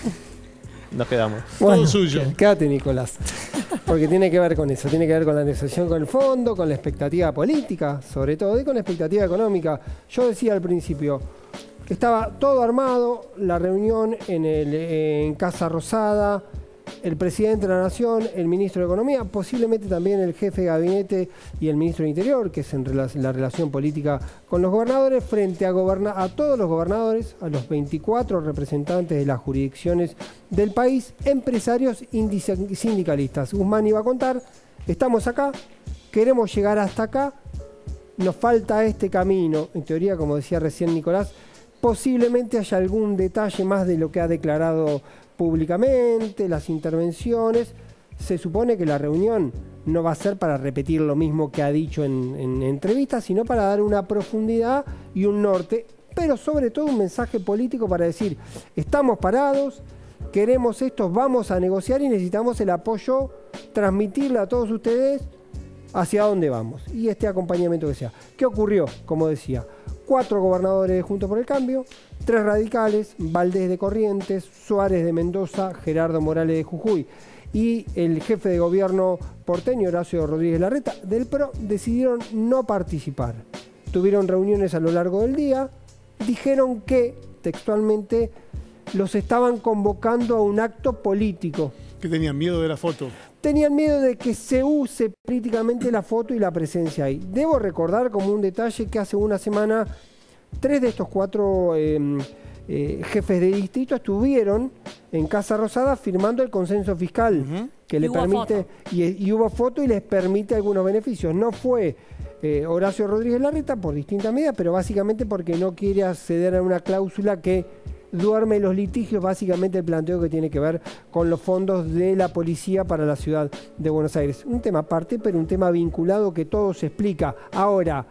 Nos quedamos. Bueno, todo suyo. Quédate, Nicolás. Porque tiene que ver con eso. Tiene que ver con la negociación con el fondo, con la expectativa política, sobre todo, y con la expectativa económica. Yo decía al principio que estaba todo armado, la reunión en, el, en Casa Rosada, el presidente de la Nación, el ministro de Economía, posiblemente también el jefe de gabinete y el ministro de Interior, que es en rela la relación política con los gobernadores, frente a, goberna a todos los gobernadores, a los veinticuatro representantes de las jurisdicciones del país, empresarios y sindicalistas. Guzmán iba a contar, estamos acá, queremos llegar hasta acá, nos falta este camino, en teoría, como decía recién Nicolás, posiblemente haya algún detalle más de lo que ha declarado públicamente, las intervenciones. Se supone que la reunión no va a ser para repetir lo mismo que ha dicho en, en entrevistas, sino para dar una profundidad y un norte, pero sobre todo un mensaje político para decir, estamos parados, queremos esto, vamos a negociar y necesitamos el apoyo, transmitirle a todos ustedes hacia dónde vamos y este acompañamiento que sea. ¿Qué ocurrió? Como decía, cuatro gobernadores de Juntos por el Cambio, tres radicales, Valdés de Corrientes, Suárez de Mendoza, Gerardo Morales de Jujuy y el jefe de gobierno porteño, Horacio Rodríguez Larreta, del P R O, decidieron no participar. Tuvieron reuniones a lo largo del día, dijeron que textualmente los estaban convocando a un acto político. Que tenían miedo de la foto. Tenían miedo de que se use políticamente la foto y la presencia ahí. Debo recordar como un detalle que hace una semana tres de estos cuatro eh, eh, jefes de distrito estuvieron en Casa Rosada firmando el consenso fiscal uh-huh. que le permite y, y hubo foto y les permite algunos beneficios. No fue eh, Horacio Rodríguez Larreta por distintas medidas, pero básicamente porque no quiere acceder a una cláusula que duerme los litigios, básicamente el planteo que tiene que ver con los fondos de la policía para la ciudad de Buenos Aires. Un tema aparte, pero un tema vinculado que todo se explica. Ahora,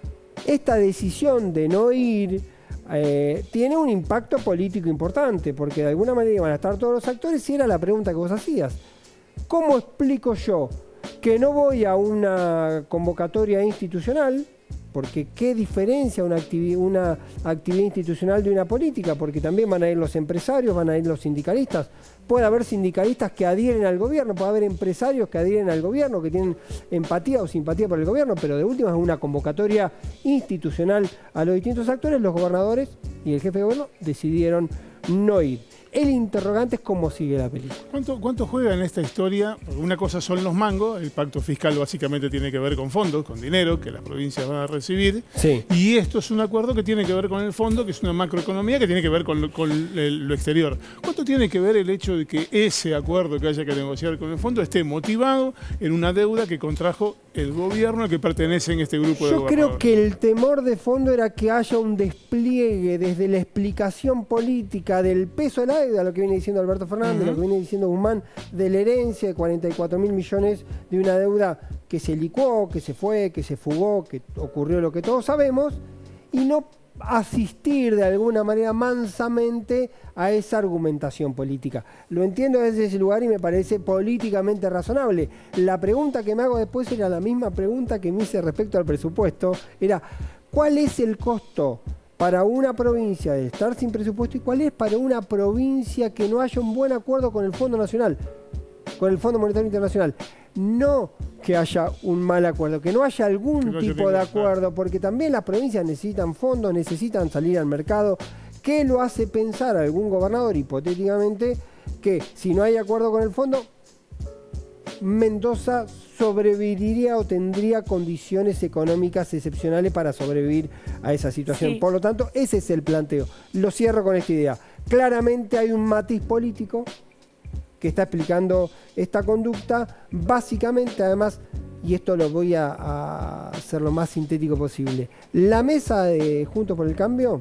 esta decisión de no ir eh, tiene un impacto político importante, porque de alguna manera iban a estar todos los actores y era la pregunta que vos hacías. ¿Cómo explico yo que no voy a una convocatoria institucional? Porque qué diferencia una, activi una actividad institucional de una política, porque también van a ir los empresarios, van a ir los sindicalistas. Puede haber sindicalistas que adhieren al gobierno, puede haber empresarios que adhieren al gobierno, que tienen empatía o simpatía por el gobierno, pero de última es una convocatoria institucional a los distintos actores. Los gobernadores y el jefe de gobierno decidieron no ir. El interrogante es cómo sigue la película. ¿Cuánto, ¿Cuánto juega en esta historia? Porque una cosa son los mangos, el pacto fiscal básicamente tiene que ver con fondos, con dinero que las provincias van a recibir. Sí. Y esto es un acuerdo que tiene que ver con el fondo, que es una macroeconomía que tiene que ver con lo, con el, lo exterior. ¿Cuánto tiene que ver el hecho de que ese acuerdo que haya que negociar con el fondo esté motivado en una deuda que contrajo el gobierno al que pertenece en este grupo de Yo gobernadores? creo que el temor de fondo era que haya un despliegue desde la explicación política del peso de la deuda, lo que viene diciendo Alberto Fernández, uh-huh. lo que viene diciendo Guzmán, de la herencia de cuarenta y cuatro mil millones de una deuda que se licuó, que se fue, que se fugó, que ocurrió lo que todos sabemos, y no asistir de alguna manera mansamente a esa argumentación política. Lo entiendo desde ese lugar y me parece políticamente razonable. La pregunta que me hago después era la misma pregunta que me hice respecto al presupuesto, era ¿cuál es el costo para una provincia de estar sin presupuesto y cuál es para una provincia que no haya un buen acuerdo con el Fondo Nacional, con el Fondo Monetario Internacional? No que haya un mal acuerdo, que no haya algún no tipo de acuerdo, porque también las provincias necesitan fondos, necesitan salir al mercado. ¿Qué lo hace pensar a algún gobernador, hipotéticamente, que si no hay acuerdo con el fondo, Mendoza sobreviviría o tendría condiciones económicas excepcionales para sobrevivir a esa situación? Sí. Por lo tanto, ese es el planteo. Lo cierro con esta idea. Claramente hay un matiz político que está explicando esta conducta, básicamente, además, y esto lo voy a, a hacer lo más sintético posible. La mesa de Juntos por el Cambio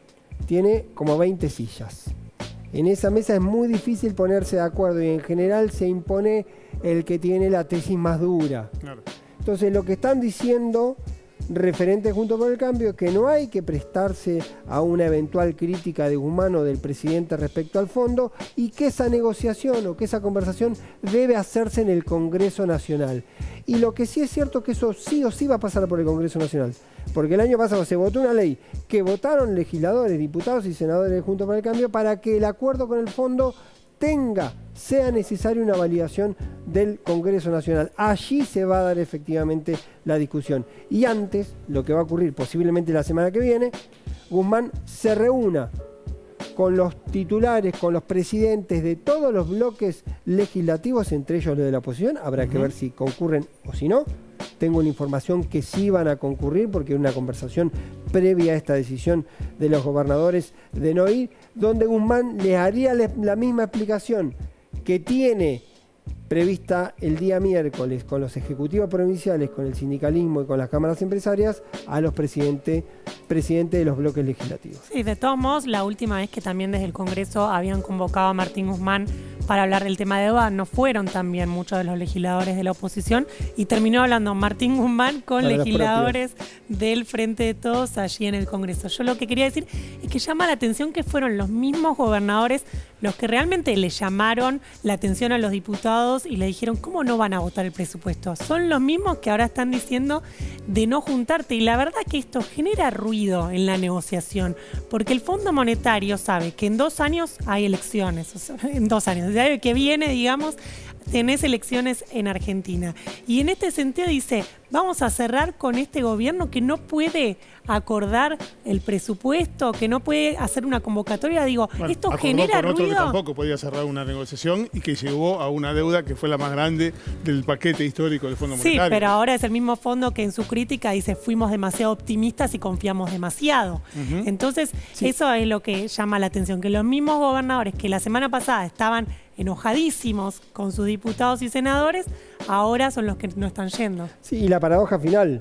tiene como veinte sillas. En esa mesa es muy difícil ponerse de acuerdo y en general se impone el que tiene la tesis más dura. Claro. Entonces lo que están diciendo referentes Juntos por el Cambio es que no hay que prestarse a una eventual crítica de Guzmán o del presidente respecto al fondo y que esa negociación o que esa conversación debe hacerse en el Congreso Nacional. Y lo que sí es cierto es que eso sí o sí va a pasar por el Congreso Nacional. Porque el año pasado se votó una ley que votaron legisladores, diputados y senadores de Juntos por el Cambio para que el acuerdo con el fondo tenga, sea necesaria una validación del Congreso Nacional. Allí se va a dar efectivamente la discusión. Y antes, lo que va a ocurrir posiblemente la semana que viene, Guzmán se reúna con los titulares, con los presidentes de todos los bloques legislativos, entre ellos los de la oposición. Habrá uh-huh. que ver si concurren o si no. Tengo una información que sí van a concurrir porque es una conversación previa a esta decisión de los gobernadores de no ir, donde Guzmán les haría la misma explicación que tiene prevista el día miércoles con los ejecutivos provinciales, con el sindicalismo y con las cámaras empresarias a los presidentes presidente de los bloques legislativos. Sí, de todos modos, la última vez que también desde el Congreso habían convocado a Martín Guzmán para hablar del tema de deuda, no fueron también muchos de los legisladores de la oposición y terminó hablando Martín Guzmán con para legisladores del Frente de Todos allí en el Congreso. Yo lo que quería decir es que llama la atención que fueron los mismos gobernadores los que realmente le llamaron la atención a los diputados y le dijeron ¿cómo no van a votar el presupuesto? Son los mismos que ahora están diciendo de no juntarte y la verdad que esto genera ruido en la negociación porque el Fondo Monetario sabe que en dos años hay elecciones, o sea, en dos años, el año que viene, digamos, tenés elecciones en Argentina. Y en este sentido dice, vamos a cerrar con este gobierno que no puede acordar el presupuesto, que no puede hacer una convocatoria. Digo, bueno, esto genera con otro ruido. Que tampoco podía cerrar una negociación y que llegó a una deuda que fue la más grande del paquete histórico del Fondo Monetario. Sí, pero ahora es el mismo fondo que en su crítica dice, fuimos demasiado optimistas y confiamos demasiado. Uh-huh. Entonces, sí. Eso es lo que llama la atención, que los mismos gobernadores que la semana pasada estaban enojadísimos con sus diputados y senadores, ahora son los que no están yendo. Sí, y la paradoja final.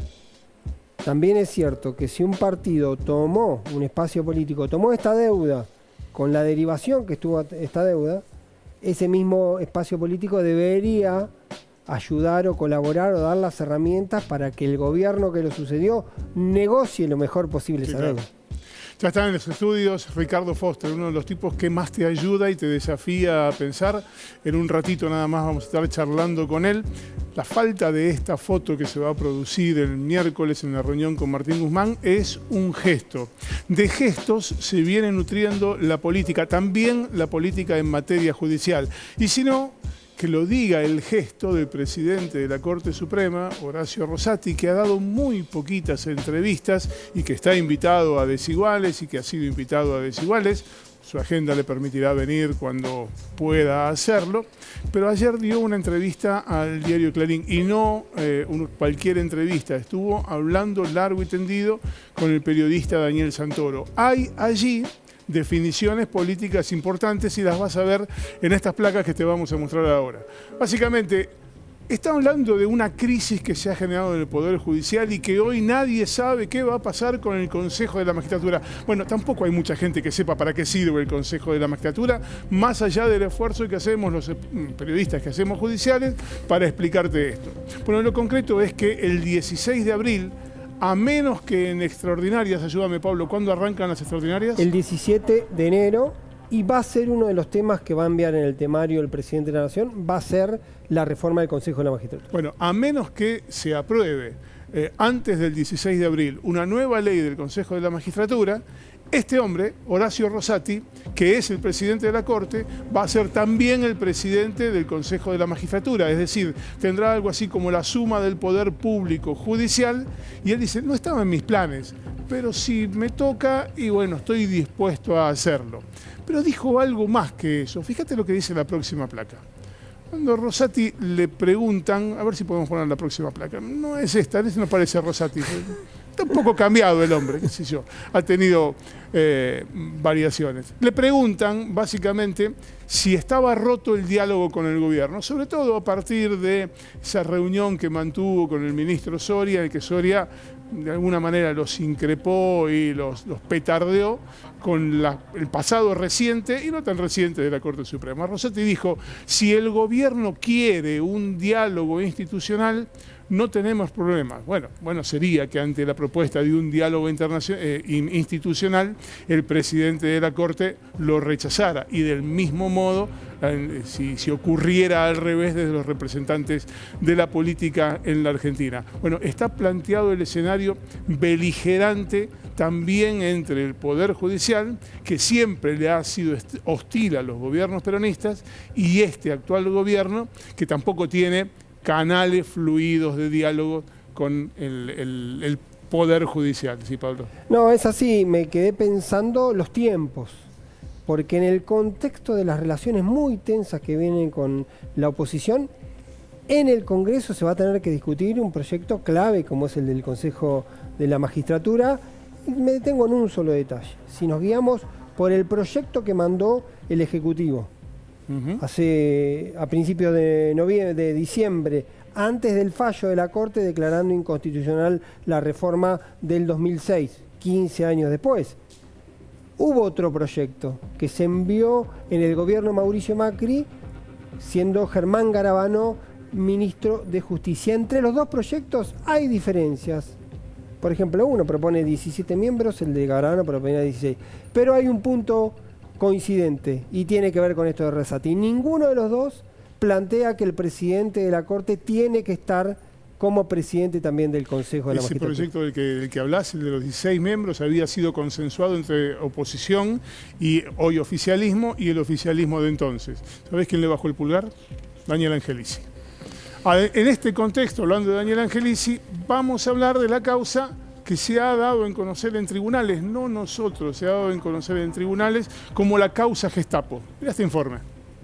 También es cierto que si un partido tomó un espacio político, tomó esta deuda con la derivación que estuvo esta deuda, ese mismo espacio político debería ayudar o colaborar o dar las herramientas para que el gobierno que lo sucedió negocie lo mejor posible sí, esa claro. deuda. Ya están en los estudios Ricardo Foster, uno de los tipos que más te ayuda y te desafía a pensar. En un ratito nada más vamos a estar charlando con él. La falta de esta foto que se va a producir el miércoles en la reunión con Martín Guzmán es un gesto. De gestos se viene nutriendo la política, también la política en materia judicial. Y si no, que lo diga el gesto del presidente de la Corte Suprema, Horacio Rosati, que ha dado muy poquitas entrevistas y que está invitado a Desiguales y que ha sido invitado a Desiguales. su agenda le permitirá venir cuando pueda hacerlo, pero ayer dio una entrevista al diario Clarín y no eh, un, cualquier entrevista, estuvo hablando largo y tendido con el periodista Daniel Santoro. Hay allí definiciones políticas importantes y las vas a ver en estas placas que te vamos a mostrar ahora. Básicamente, está hablando de una crisis que se ha generado en el Poder Judicial y que hoy nadie sabe qué va a pasar con el Consejo de la Magistratura. Bueno, tampoco hay mucha gente que sepa para qué sirve el Consejo de la Magistratura, más allá del esfuerzo que hacemos los periodistas que hacemos judiciales para explicarte esto. Bueno, lo concreto es que el dieciséis de abril, a menos que en extraordinarias, ayúdame Pablo, ¿cuándo arrancan las extraordinarias? El diecisiete de enero. Y va a ser uno de los temas que va a enviar en el temario el presidente de la Nación, va a ser la reforma del Consejo de la Magistratura. Bueno, a menos que se apruebe eh, antes del dieciséis de abril una nueva ley del Consejo de la Magistratura, este hombre, Horacio Rosati, que es el presidente de la Corte, va a ser también el presidente del Consejo de la Magistratura, es decir, tendrá algo así como la suma del poder público judicial, y él dice, no estaba en mis planes, pero si me toca, y bueno, estoy dispuesto a hacerlo. Pero dijo algo más que eso. Fíjate lo que dice la próxima placa. Cuando Rosati le preguntan, a ver si podemos poner la próxima placa. No es esta, ese no parece Rosati. Está un poco cambiado el hombre, qué sé yo. Ha tenido eh, variaciones. Le preguntan, básicamente, si estaba roto el diálogo con el gobierno, sobre todo a partir de esa reunión que mantuvo con el ministro Soria, en el que Soria de alguna manera los increpó y los, los petardeó con la, el pasado reciente y no tan reciente de la Corte Suprema. Rosati dijo, si el gobierno quiere un diálogo institucional, no tenemos problemas. Bueno, bueno sería que ante la propuesta de un diálogo eh, institucional, el presidente de la Corte lo rechazara y del mismo modo, eh, si, si ocurriera al revés desde los representantes de la política en la Argentina. Bueno, está planteado el escenario beligerante también entre el Poder Judicial, que siempre le ha sido hostil a los gobiernos peronistas, y este actual gobierno, que tampoco tiene canales fluidos de diálogo con el, el, el Poder Judicial. ¿Sí, Pablo? No, es así. Me quedé pensando los tiempos, porque en el contexto de las relaciones muy tensas que vienen con la oposición, en el Congreso se va a tener que discutir un proyecto clave como es el del Consejo de la Magistratura. Y me detengo en un solo detalle. Si nos guiamos por el proyecto que mandó el Ejecutivo, Uh-huh. hace a principios de noviembre, de diciembre, antes del fallo de la Corte declarando inconstitucional la reforma del dos mil seis, quince años después. Hubo otro proyecto que se envió en el gobierno Mauricio Macri, siendo Germán Garabano ministro de Justicia. Entre los dos proyectos hay diferencias. Por ejemplo, uno propone diecisiete miembros, el de Garabano propone dieciséis. Pero hay un punto coincidente y tiene que ver con esto de Rosati. Ninguno de los dos plantea que el presidente de la Corte tiene que estar como presidente también del Consejo de la Magistratura. Ese proyecto del que, del que hablas, el de los dieciséis miembros, había sido consensuado entre oposición y hoy oficialismo y el oficialismo de entonces. ¿Sabés quién le bajó el pulgar? Daniel Angelici. En este contexto, hablando de Daniel Angelici, vamos a hablar de la causa que se ha dado en conocer en tribunales, no nosotros, se ha dado en conocer en tribunales como la causa Gestapo. Mira este informe.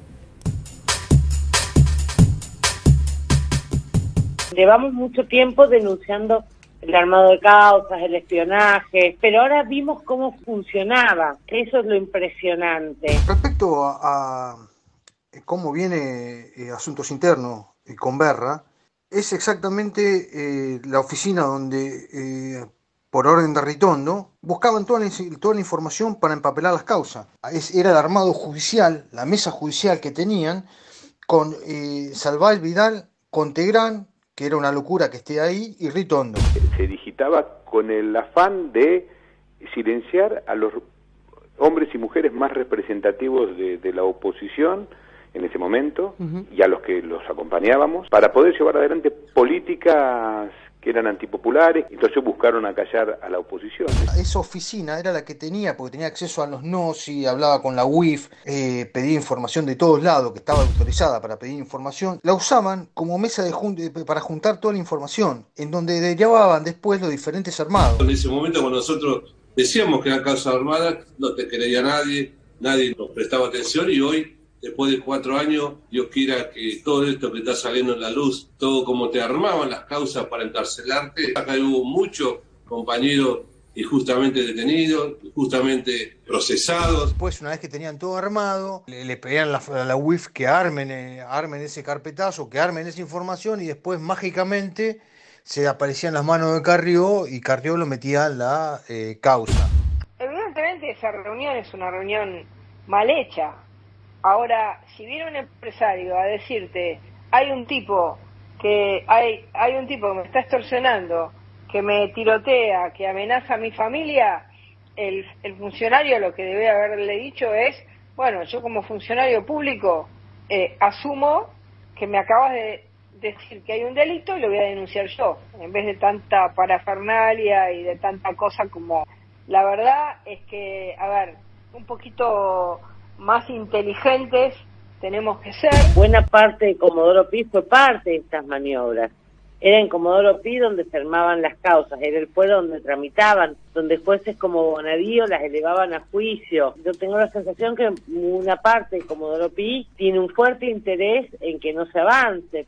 Llevamos mucho tiempo denunciando el armado de causas, el espionaje, pero ahora vimos cómo funcionaba. Eso es lo impresionante. Respecto a, a cómo viene eh, Asuntos Internos eh, con Berra, es exactamente eh, la oficina donde, eh, por orden de Ritondo, buscaban toda la, toda la información para empapelar las causas. Es, era el armado judicial, la mesa judicial que tenían, con eh, Salval Vidal, Contegrán, que era una locura que esté ahí, y Ritondo. Se digitaba con el afán de silenciar a los hombres y mujeres más representativos de, de la oposición en ese momento, uh-huh. y a los que los acompañábamos, para poder llevar adelante políticas que eran antipopulares. Entonces buscaron acallar a la oposición. Esa oficina era la que tenía, porque tenía acceso a los N O S I, hablaba con la U I F, eh, pedía información de todos lados, que estaba autorizada para pedir información. La usaban como mesa de jun para juntar toda la información, en donde derivaban después los diferentes armados. En ese momento, cuando nosotros decíamos que eran causas armadas, no te creía nadie, nadie nos prestaba atención y hoy, después de cuatro años, Dios quiera que todo esto que está saliendo en la luz, todo como te armaban las causas para encarcelarte, acá hubo muchos compañeros injustamente detenidos, injustamente procesados. Después, una vez que tenían todo armado, le, le pedían a la, la U I F que armen, eh, armen ese carpetazo, que armen esa información y después mágicamente se aparecían las manos de Carrió y Carrió lo metía en la eh, causa. Evidentemente esa reunión es una reunión mal hecha. Ahora, si viene un empresario a decirte, hay un tipo que hay, hay un tipo que me está extorsionando, que me tirotea, que amenaza a mi familia, el, el funcionario lo que debe haberle dicho es, bueno, yo como funcionario público eh, asumo que me acabas de decir que hay un delito y lo voy a denunciar yo, en vez de tanta parafernalia y de tanta cosa como... La verdad es que, a ver, un poquito más inteligentes tenemos que ser. Buena parte de Comodoro Pi fue parte de estas maniobras. Era en Comodoro Pi donde se armaban las causas, era el pueblo donde tramitaban, donde jueces como Bonadío las elevaban a juicio. Yo tengo la sensación que una parte de Comodoro Pi tiene un fuerte interés en que no se avance.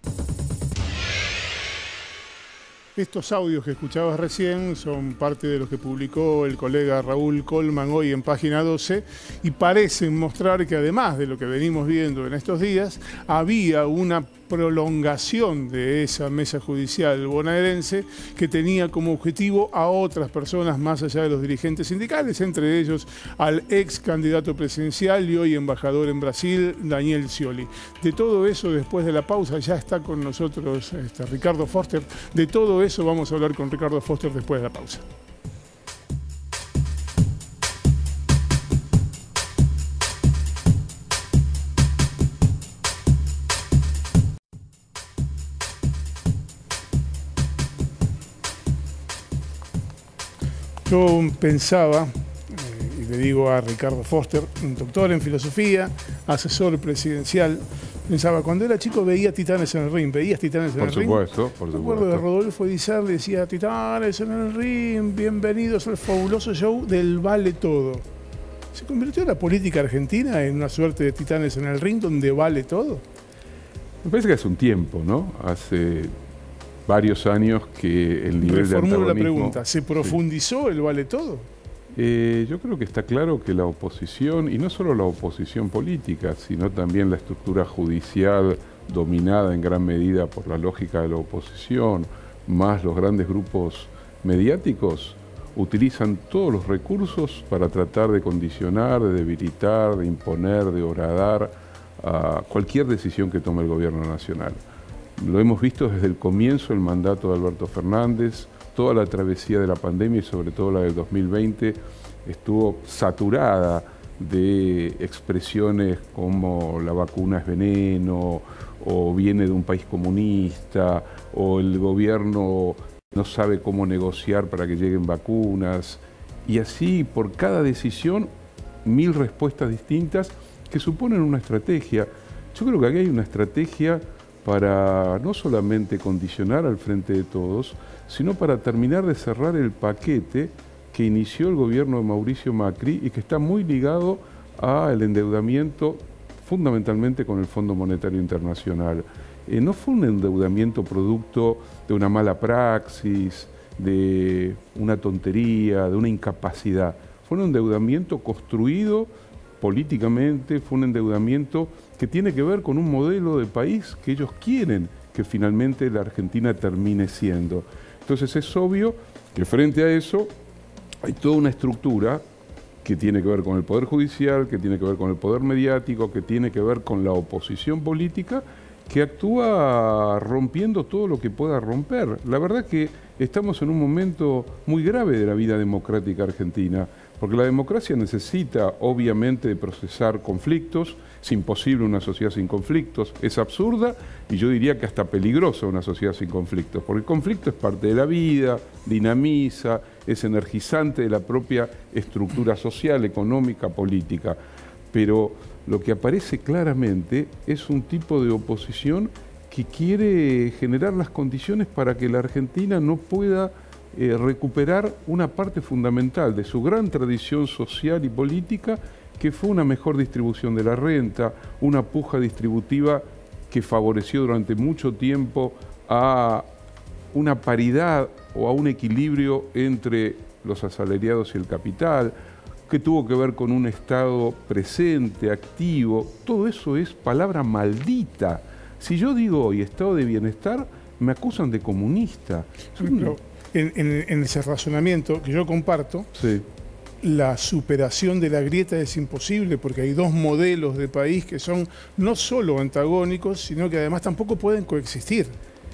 Estos audios que escuchabas recién son parte de los que publicó el colega Raúl Colman hoy en Página doce y parecen mostrar que además de lo que venimos viendo en estos días, había una prolongación de esa mesa judicial bonaerense que tenía como objetivo a otras personas más allá de los dirigentes sindicales, entre ellos al ex candidato presidencial y hoy embajador en Brasil, Daniel Scioli. De todo eso, después de la pausa, ya está con nosotros este, Ricardo Foster. De todo eso vamos a hablar con Ricardo Foster después de la pausa. Yo pensaba, eh, y le digo a Ricardo Foster, un doctor en filosofía, asesor presidencial, pensaba, cuando era chico veía Titanes en el ring, ¿veías Titanes en por el supuesto, ring? Por Me supuesto, acuerdo de Rodolfo Dizar, decía, Titanes en el ring, bienvenidos al fabuloso show del Vale Todo. ¿Se convirtió la política argentina en una suerte de Titanes en el ring donde vale todo? Me parece que hace un tiempo, ¿no? Hace varios años que el nivel de antagonismo... la pregunta, ¿se profundizó sí. el vale todo? Eh, yo creo que está claro que la oposición, y no solo la oposición política, sino también la estructura judicial dominada en gran medida por la lógica de la oposición, más los grandes grupos mediáticos, utilizan todos los recursos para tratar de condicionar, de debilitar, de imponer, de horadar a cualquier decisión que tome el gobierno nacional. Lo hemos visto desde el comienzo del mandato de Alberto Fernández, toda la travesía de la pandemia y sobre todo la del dos mil veinte estuvo saturada de expresiones como la vacuna es veneno, o viene de un país comunista, o el gobierno no sabe cómo negociar para que lleguen vacunas, y así por cada decisión mil respuestas distintas que suponen una estrategia. Yo creo que aquí hay una estrategia para no solamente condicionar al Frente de Todos, sino para terminar de cerrar el paquete que inició el gobierno de Mauricio Macri y que está muy ligado al endeudamiento fundamentalmente con el Fondo Monetario Internacional. Eh, no fue un endeudamiento producto de una mala praxis, de una tontería, de una incapacidad. Fue un endeudamiento construido políticamente, fue un endeudamiento que tiene que ver con un modelo de país que ellos quieren que finalmente la Argentina termine siendo. Entonces es obvio que frente a eso hay toda una estructura que tiene que ver con el Poder Judicial, que tiene que ver con el Poder Mediático, que tiene que ver con la oposición política, que actúa rompiendo todo lo que pueda romper. La verdad que estamos en un momento muy grave de la vida democrática argentina, porque la democracia necesita, obviamente, de procesar conflictos. Es imposible una sociedad sin conflictos, es absurda y yo diría que hasta peligrosa una sociedad sin conflictos, porque el conflicto es parte de la vida, dinamiza, es energizante de la propia estructura social, económica, política. Pero lo que aparece claramente es un tipo de oposición que quiere generar las condiciones para que la Argentina no pueda eh, recuperar una parte fundamental de su gran tradición social y política, que fue una mejor distribución de la renta, una puja distributiva que favoreció durante mucho tiempo a una paridad o a un equilibrio entre los asalariados y el capital, que tuvo que ver con un Estado presente, activo. Todo eso es palabra maldita. Si yo digo hoy estado de bienestar, me acusan de comunista. Pero en, en, en ese razonamiento que yo comparto, sí, la superación de la grieta es imposible porque hay dos modelos de país que son no solo antagónicos, sino que además tampoco pueden coexistir.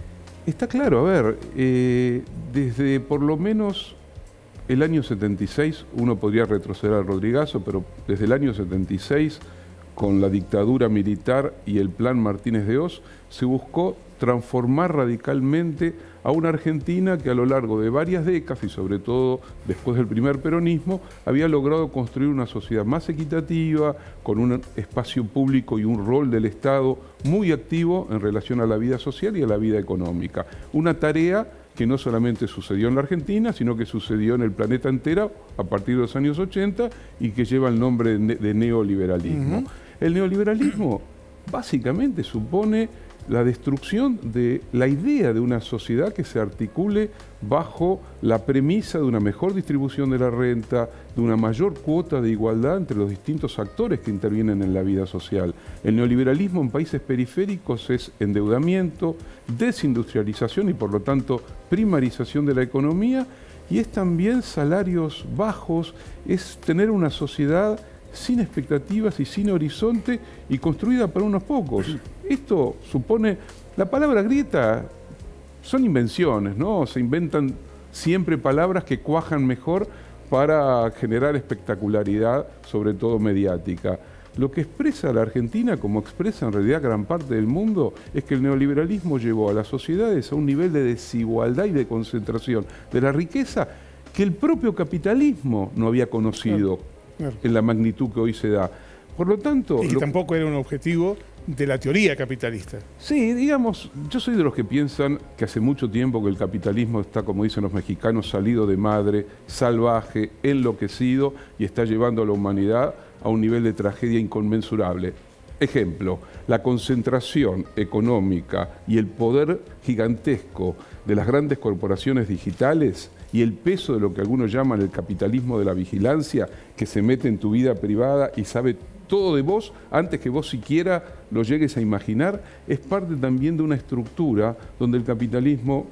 Está claro, a ver, eh, desde por lo menos el año setenta y seis, uno podría retroceder al Rodrigazo, pero desde el año setenta y seis, con la dictadura militar y el plan Martínez de Oz, se buscó transformar radicalmente a una Argentina que a lo largo de varias décadas, y sobre todo después del primer peronismo, había logrado construir una sociedad más equitativa, con un espacio público y un rol del Estado muy activo en relación a la vida social y a la vida económica. Una tarea que no solamente sucedió en la Argentina, sino que sucedió en el planeta entero a partir de los años ochenta y que lleva el nombre de neoliberalismo. Uh-huh. El neoliberalismo básicamente supone la destrucción de la idea de una sociedad que se articule bajo la premisa de una mejor distribución de la renta, de una mayor cuota de igualdad entre los distintos actores que intervienen en la vida social. El neoliberalismo en países periféricos es endeudamiento, desindustrialización y por lo tanto primarización de la economía, y es también salarios bajos, es tener una sociedad sin expectativas y sin horizonte y construida para unos pocos. Esto supone, la palabra grieta son invenciones, ¿no? Se inventan siempre palabras que cuajan mejor para generar espectacularidad, sobre todo mediática. Lo que expresa la Argentina, como expresa en realidad gran parte del mundo, es que el neoliberalismo llevó a las sociedades a un nivel de desigualdad y de concentración de la riqueza que el propio capitalismo no había conocido. Claro. Claro. En la magnitud que hoy se da. Por lo tanto... Y lo... tampoco era un objetivo de la teoría capitalista. Sí, digamos, yo soy de los que piensan que hace mucho tiempo que el capitalismo está, como dicen los mexicanos, salido de madre, salvaje, enloquecido y está llevando a la humanidad a un nivel de tragedia inconmensurable. Ejemplo, la concentración económica y el poder gigantesco de las grandes corporaciones digitales y el peso de lo que algunos llaman el capitalismo de la vigilancia, que se mete en tu vida privada y sabe todo de vos antes que vos siquiera lo llegues a imaginar, es parte también de una estructura donde el capitalismo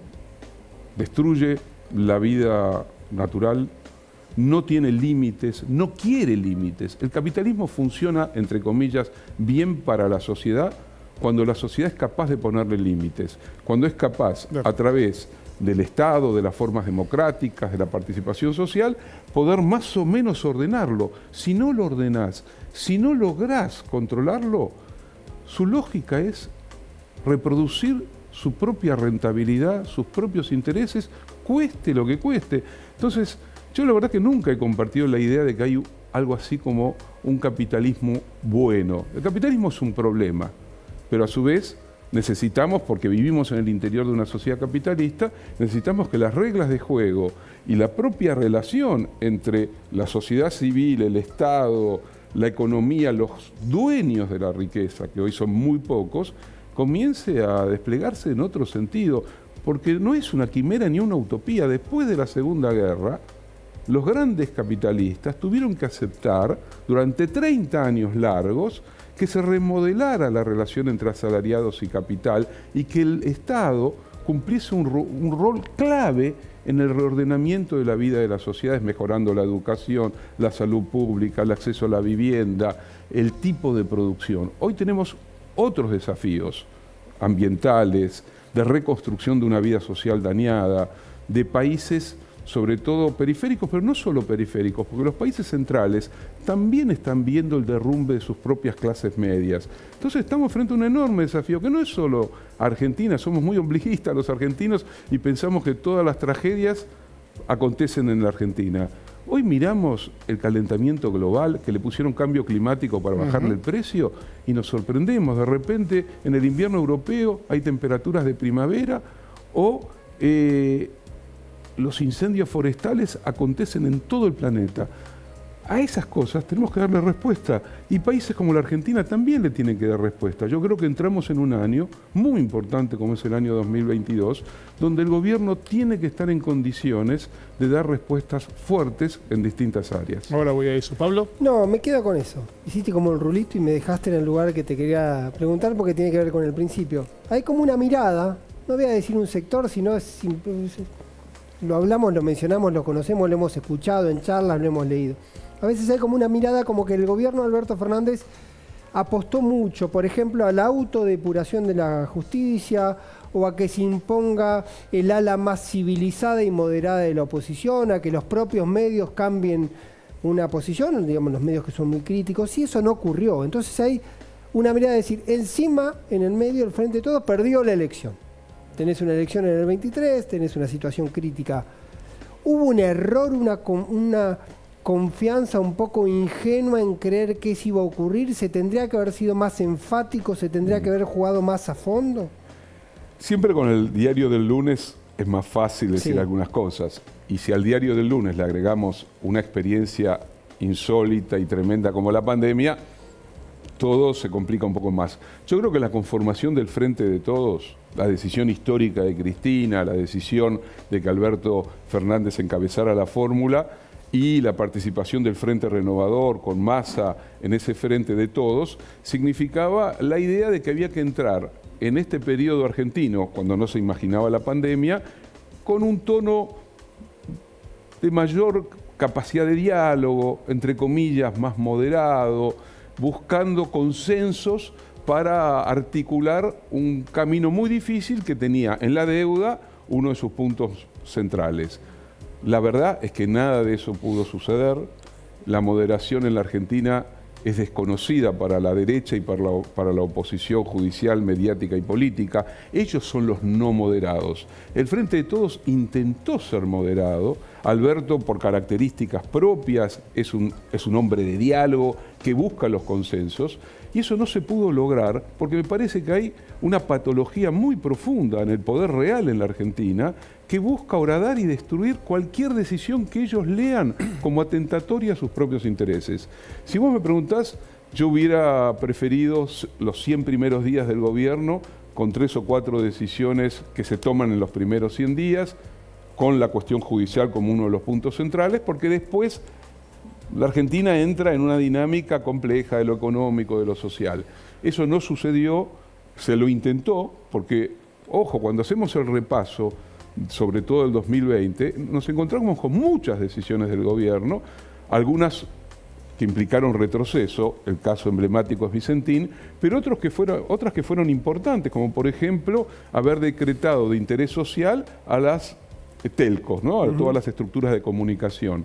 destruye la vida natural, no tiene límites, no quiere límites. El capitalismo funciona, entre comillas, bien para la sociedad cuando la sociedad es capaz de ponerle límites, cuando es capaz, a través del Estado, de las formas democráticas, de la participación social, poder más o menos ordenarlo. Si no lo ordenás, si no lográs controlarlo, su lógica es reproducir su propia rentabilidad, sus propios intereses, cueste lo que cueste. Entonces, yo la verdad que nunca he compartido la idea de que hay algo así como un capitalismo bueno. El capitalismo es un problema, pero a su vez necesitamos, porque vivimos en el interior de una sociedad capitalista, necesitamos que las reglas de juego y la propia relación entre la sociedad civil, el Estado, la economía, los dueños de la riqueza, que hoy son muy pocos, comience a desplegarse en otro sentido, porque no es una quimera ni una utopía. Después de la Segunda Guerra, los grandes capitalistas tuvieron que aceptar durante treinta años largos que se remodelara la relación entre asalariados y capital y que el Estado cumpliese un, ro un rol clave en el reordenamiento de la vida de las sociedades, mejorando la educación, la salud pública, el acceso a la vivienda, el tipo de producción. Hoy tenemos otros desafíos ambientales, de reconstrucción de una vida social dañada, de países sobre todo periféricos, pero no solo periféricos, porque los países centrales también están viendo el derrumbe de sus propias clases medias. Entonces estamos frente a un enorme desafío, que no es solo Argentina, somos muy ombliguistas los argentinos y pensamos que todas las tragedias acontecen en la Argentina. Hoy miramos el calentamiento global, que le pusieron cambio climático para bajarle uh-huh. el precio, y nos sorprendemos. De repente, en el invierno europeo hay temperaturas de primavera o... Eh, los incendios forestales acontecen en todo el planeta. A esas cosas tenemos que darle respuesta y países como la Argentina también le tienen que dar respuesta. Yo creo que entramos en un año muy importante como es el año dos mil veintidós, donde el gobierno tiene que estar en condiciones de dar respuestas fuertes en distintas áreas. Ahora voy a eso. ¿Pablo? No, me quedo con eso. Hiciste como el rulito y me dejaste en el lugar que te quería preguntar porque tiene que ver con el principio. Hay como una mirada, no voy a decir un sector, sino es, lo hablamos, lo mencionamos, lo conocemos, lo hemos escuchado en charlas, lo hemos leído. A veces hay como una mirada como que el gobierno de Alberto Fernández apostó mucho, por ejemplo, a la autodepuración de la justicia o a que se imponga el ala más civilizada y moderada de la oposición, a que los propios medios cambien una posición, digamos los medios que son muy críticos, y eso no ocurrió. Entonces hay una mirada de decir, encima, en el medio, el Frente de Todos perdió la elección. Tenés una elección en el veintitrés, tenés una situación crítica. Hubo un error, una... una confianza un poco ingenua en creer que eso iba a ocurrir, ¿se tendría que haber sido más enfático, se tendría que haber jugado más a fondo? Siempre con el diario del lunes es más fácil decir sí. algunas cosas, y si al diario del lunes le agregamos una experiencia insólita y tremenda como la pandemia, todo se complica un poco más. Yo creo que la conformación del Frente de Todos, la decisión histórica de Cristina, la decisión de que Alberto Fernández encabezara la fórmula, y la participación del Frente Renovador con Massa en ese Frente de Todos, significaba la idea de que había que entrar en este periodo argentino, cuando no se imaginaba la pandemia, con un tono de mayor capacidad de diálogo, entre comillas, más moderado, buscando consensos para articular un camino muy difícil que tenía en la deuda uno de sus puntos centrales. La verdad es que nada de eso pudo suceder. La moderación en la Argentina es desconocida para la derecha y para la, para la oposición judicial, mediática y política. Ellos son los no moderados. El Frente de Todos intentó ser moderado. Alberto, por características propias, es un, es un hombre de diálogo que busca los consensos. Y eso no se pudo lograr porque me parece que hay una patología muy profunda en el poder real en la Argentina que busca horadar y destruir cualquier decisión que ellos lean como atentatoria a sus propios intereses. Si vos me preguntás, yo hubiera preferido los cien primeros días del gobierno con tres o cuatro decisiones que se toman en los primeros cien días, con la cuestión judicial como uno de los puntos centrales, porque después la Argentina entra en una dinámica compleja de lo económico, de lo social. Eso no sucedió, se lo intentó, porque, ojo, cuando hacemos el repaso, sobre todo el dos mil veinte, nos encontramos con muchas decisiones del gobierno, algunas que implicaron retroceso, el caso emblemático es Vicentín, pero otros que fueron, otras que fueron importantes, como por ejemplo haber decretado de interés social a las telcos, ¿no? A todas las estructuras de comunicación.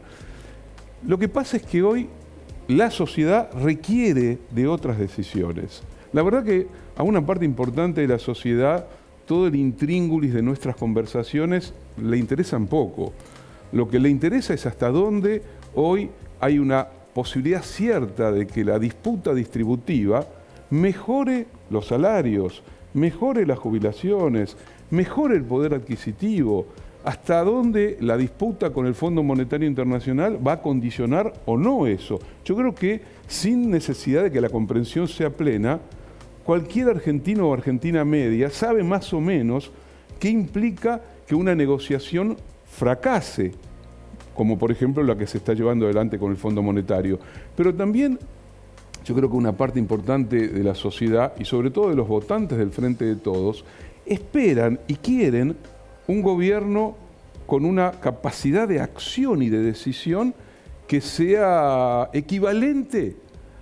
Lo que pasa es que hoy la sociedad requiere de otras decisiones. La verdad que a una parte importante de la sociedad todo el intríngulis de nuestras conversaciones le interesan poco. Lo que le interesa es hasta dónde hoy hay una posibilidad cierta de que la disputa distributiva mejore los salarios, mejore las jubilaciones, mejore el poder adquisitivo, hasta dónde la disputa con el Fondo Monetario Internacional va a condicionar o no eso. Yo creo que sin necesidad de que la comprensión sea plena, cualquier argentino o argentina media sabe más o menos qué implica que una negociación fracase, como por ejemplo la que se está llevando adelante con el Fondo Monetario. Pero también yo creo que una parte importante de la sociedad y sobre todo de los votantes del Frente de Todos esperan y quieren un gobierno con una capacidad de acción y de decisión que sea equivalente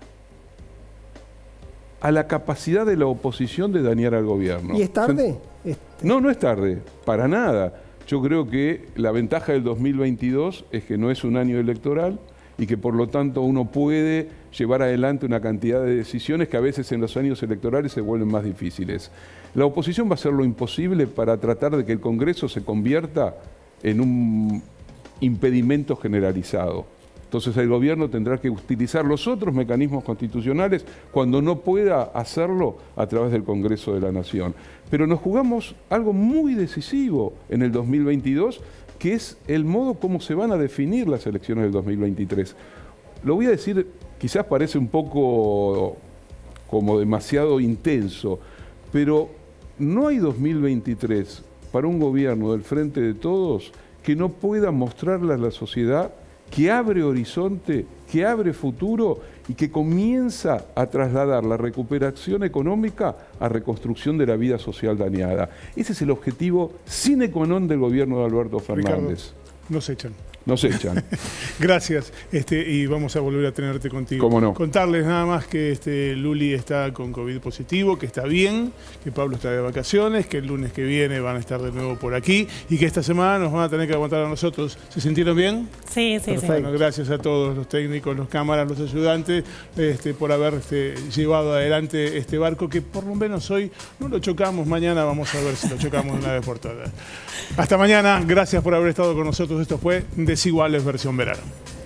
a la capacidad de la oposición de dañar al gobierno. ¿Y es tarde? No, no es tarde, para nada. Yo creo que la ventaja del dos mil veintidós es que no es un año electoral y que por lo tanto uno puede llevar adelante una cantidad de decisiones que a veces en los años electorales se vuelven más difíciles. La oposición va a hacer lo imposible para tratar de que el Congreso se convierta en un impedimento generalizado. Entonces el gobierno tendrá que utilizar los otros mecanismos constitucionales cuando no pueda hacerlo a través del Congreso de la Nación. Pero nos jugamos algo muy decisivo en el dos mil veintidós, que es el modo como se van a definir las elecciones del dos mil veintitrés. lo voy a decir, quizás parece un poco como demasiado intenso, pero no hay dos mil veintitrés para un gobierno del Frente de Todos que no pueda mostrarle a la sociedad que abre horizonte, que abre futuro y que comienza a trasladar la recuperación económica a reconstrucción de la vida social dañada. Ese es el objetivo sine qua non del gobierno de Alberto Fernández. Ricardo, nos echan. Nos echan. Gracias, este, y vamos a volver a tenerte contigo. ¿Cómo no? Contarles nada más que este, Luli está con COVID positivo, que está bien, que Pablo está de vacaciones, que el lunes que viene van a estar de nuevo por aquí y que esta semana nos van a tener que aguantar a nosotros. ¿Se sintieron bien? Sí, sí, Perfecto. sí. Bueno, gracias a todos los técnicos, los cámaras, los ayudantes, este, por haber este, llevado adelante este barco que por lo menos hoy no lo chocamos, mañana vamos a ver si lo chocamos de una vez por todas. Hasta mañana, gracias por haber estado con nosotros. Esto fue Desiguales versión verano.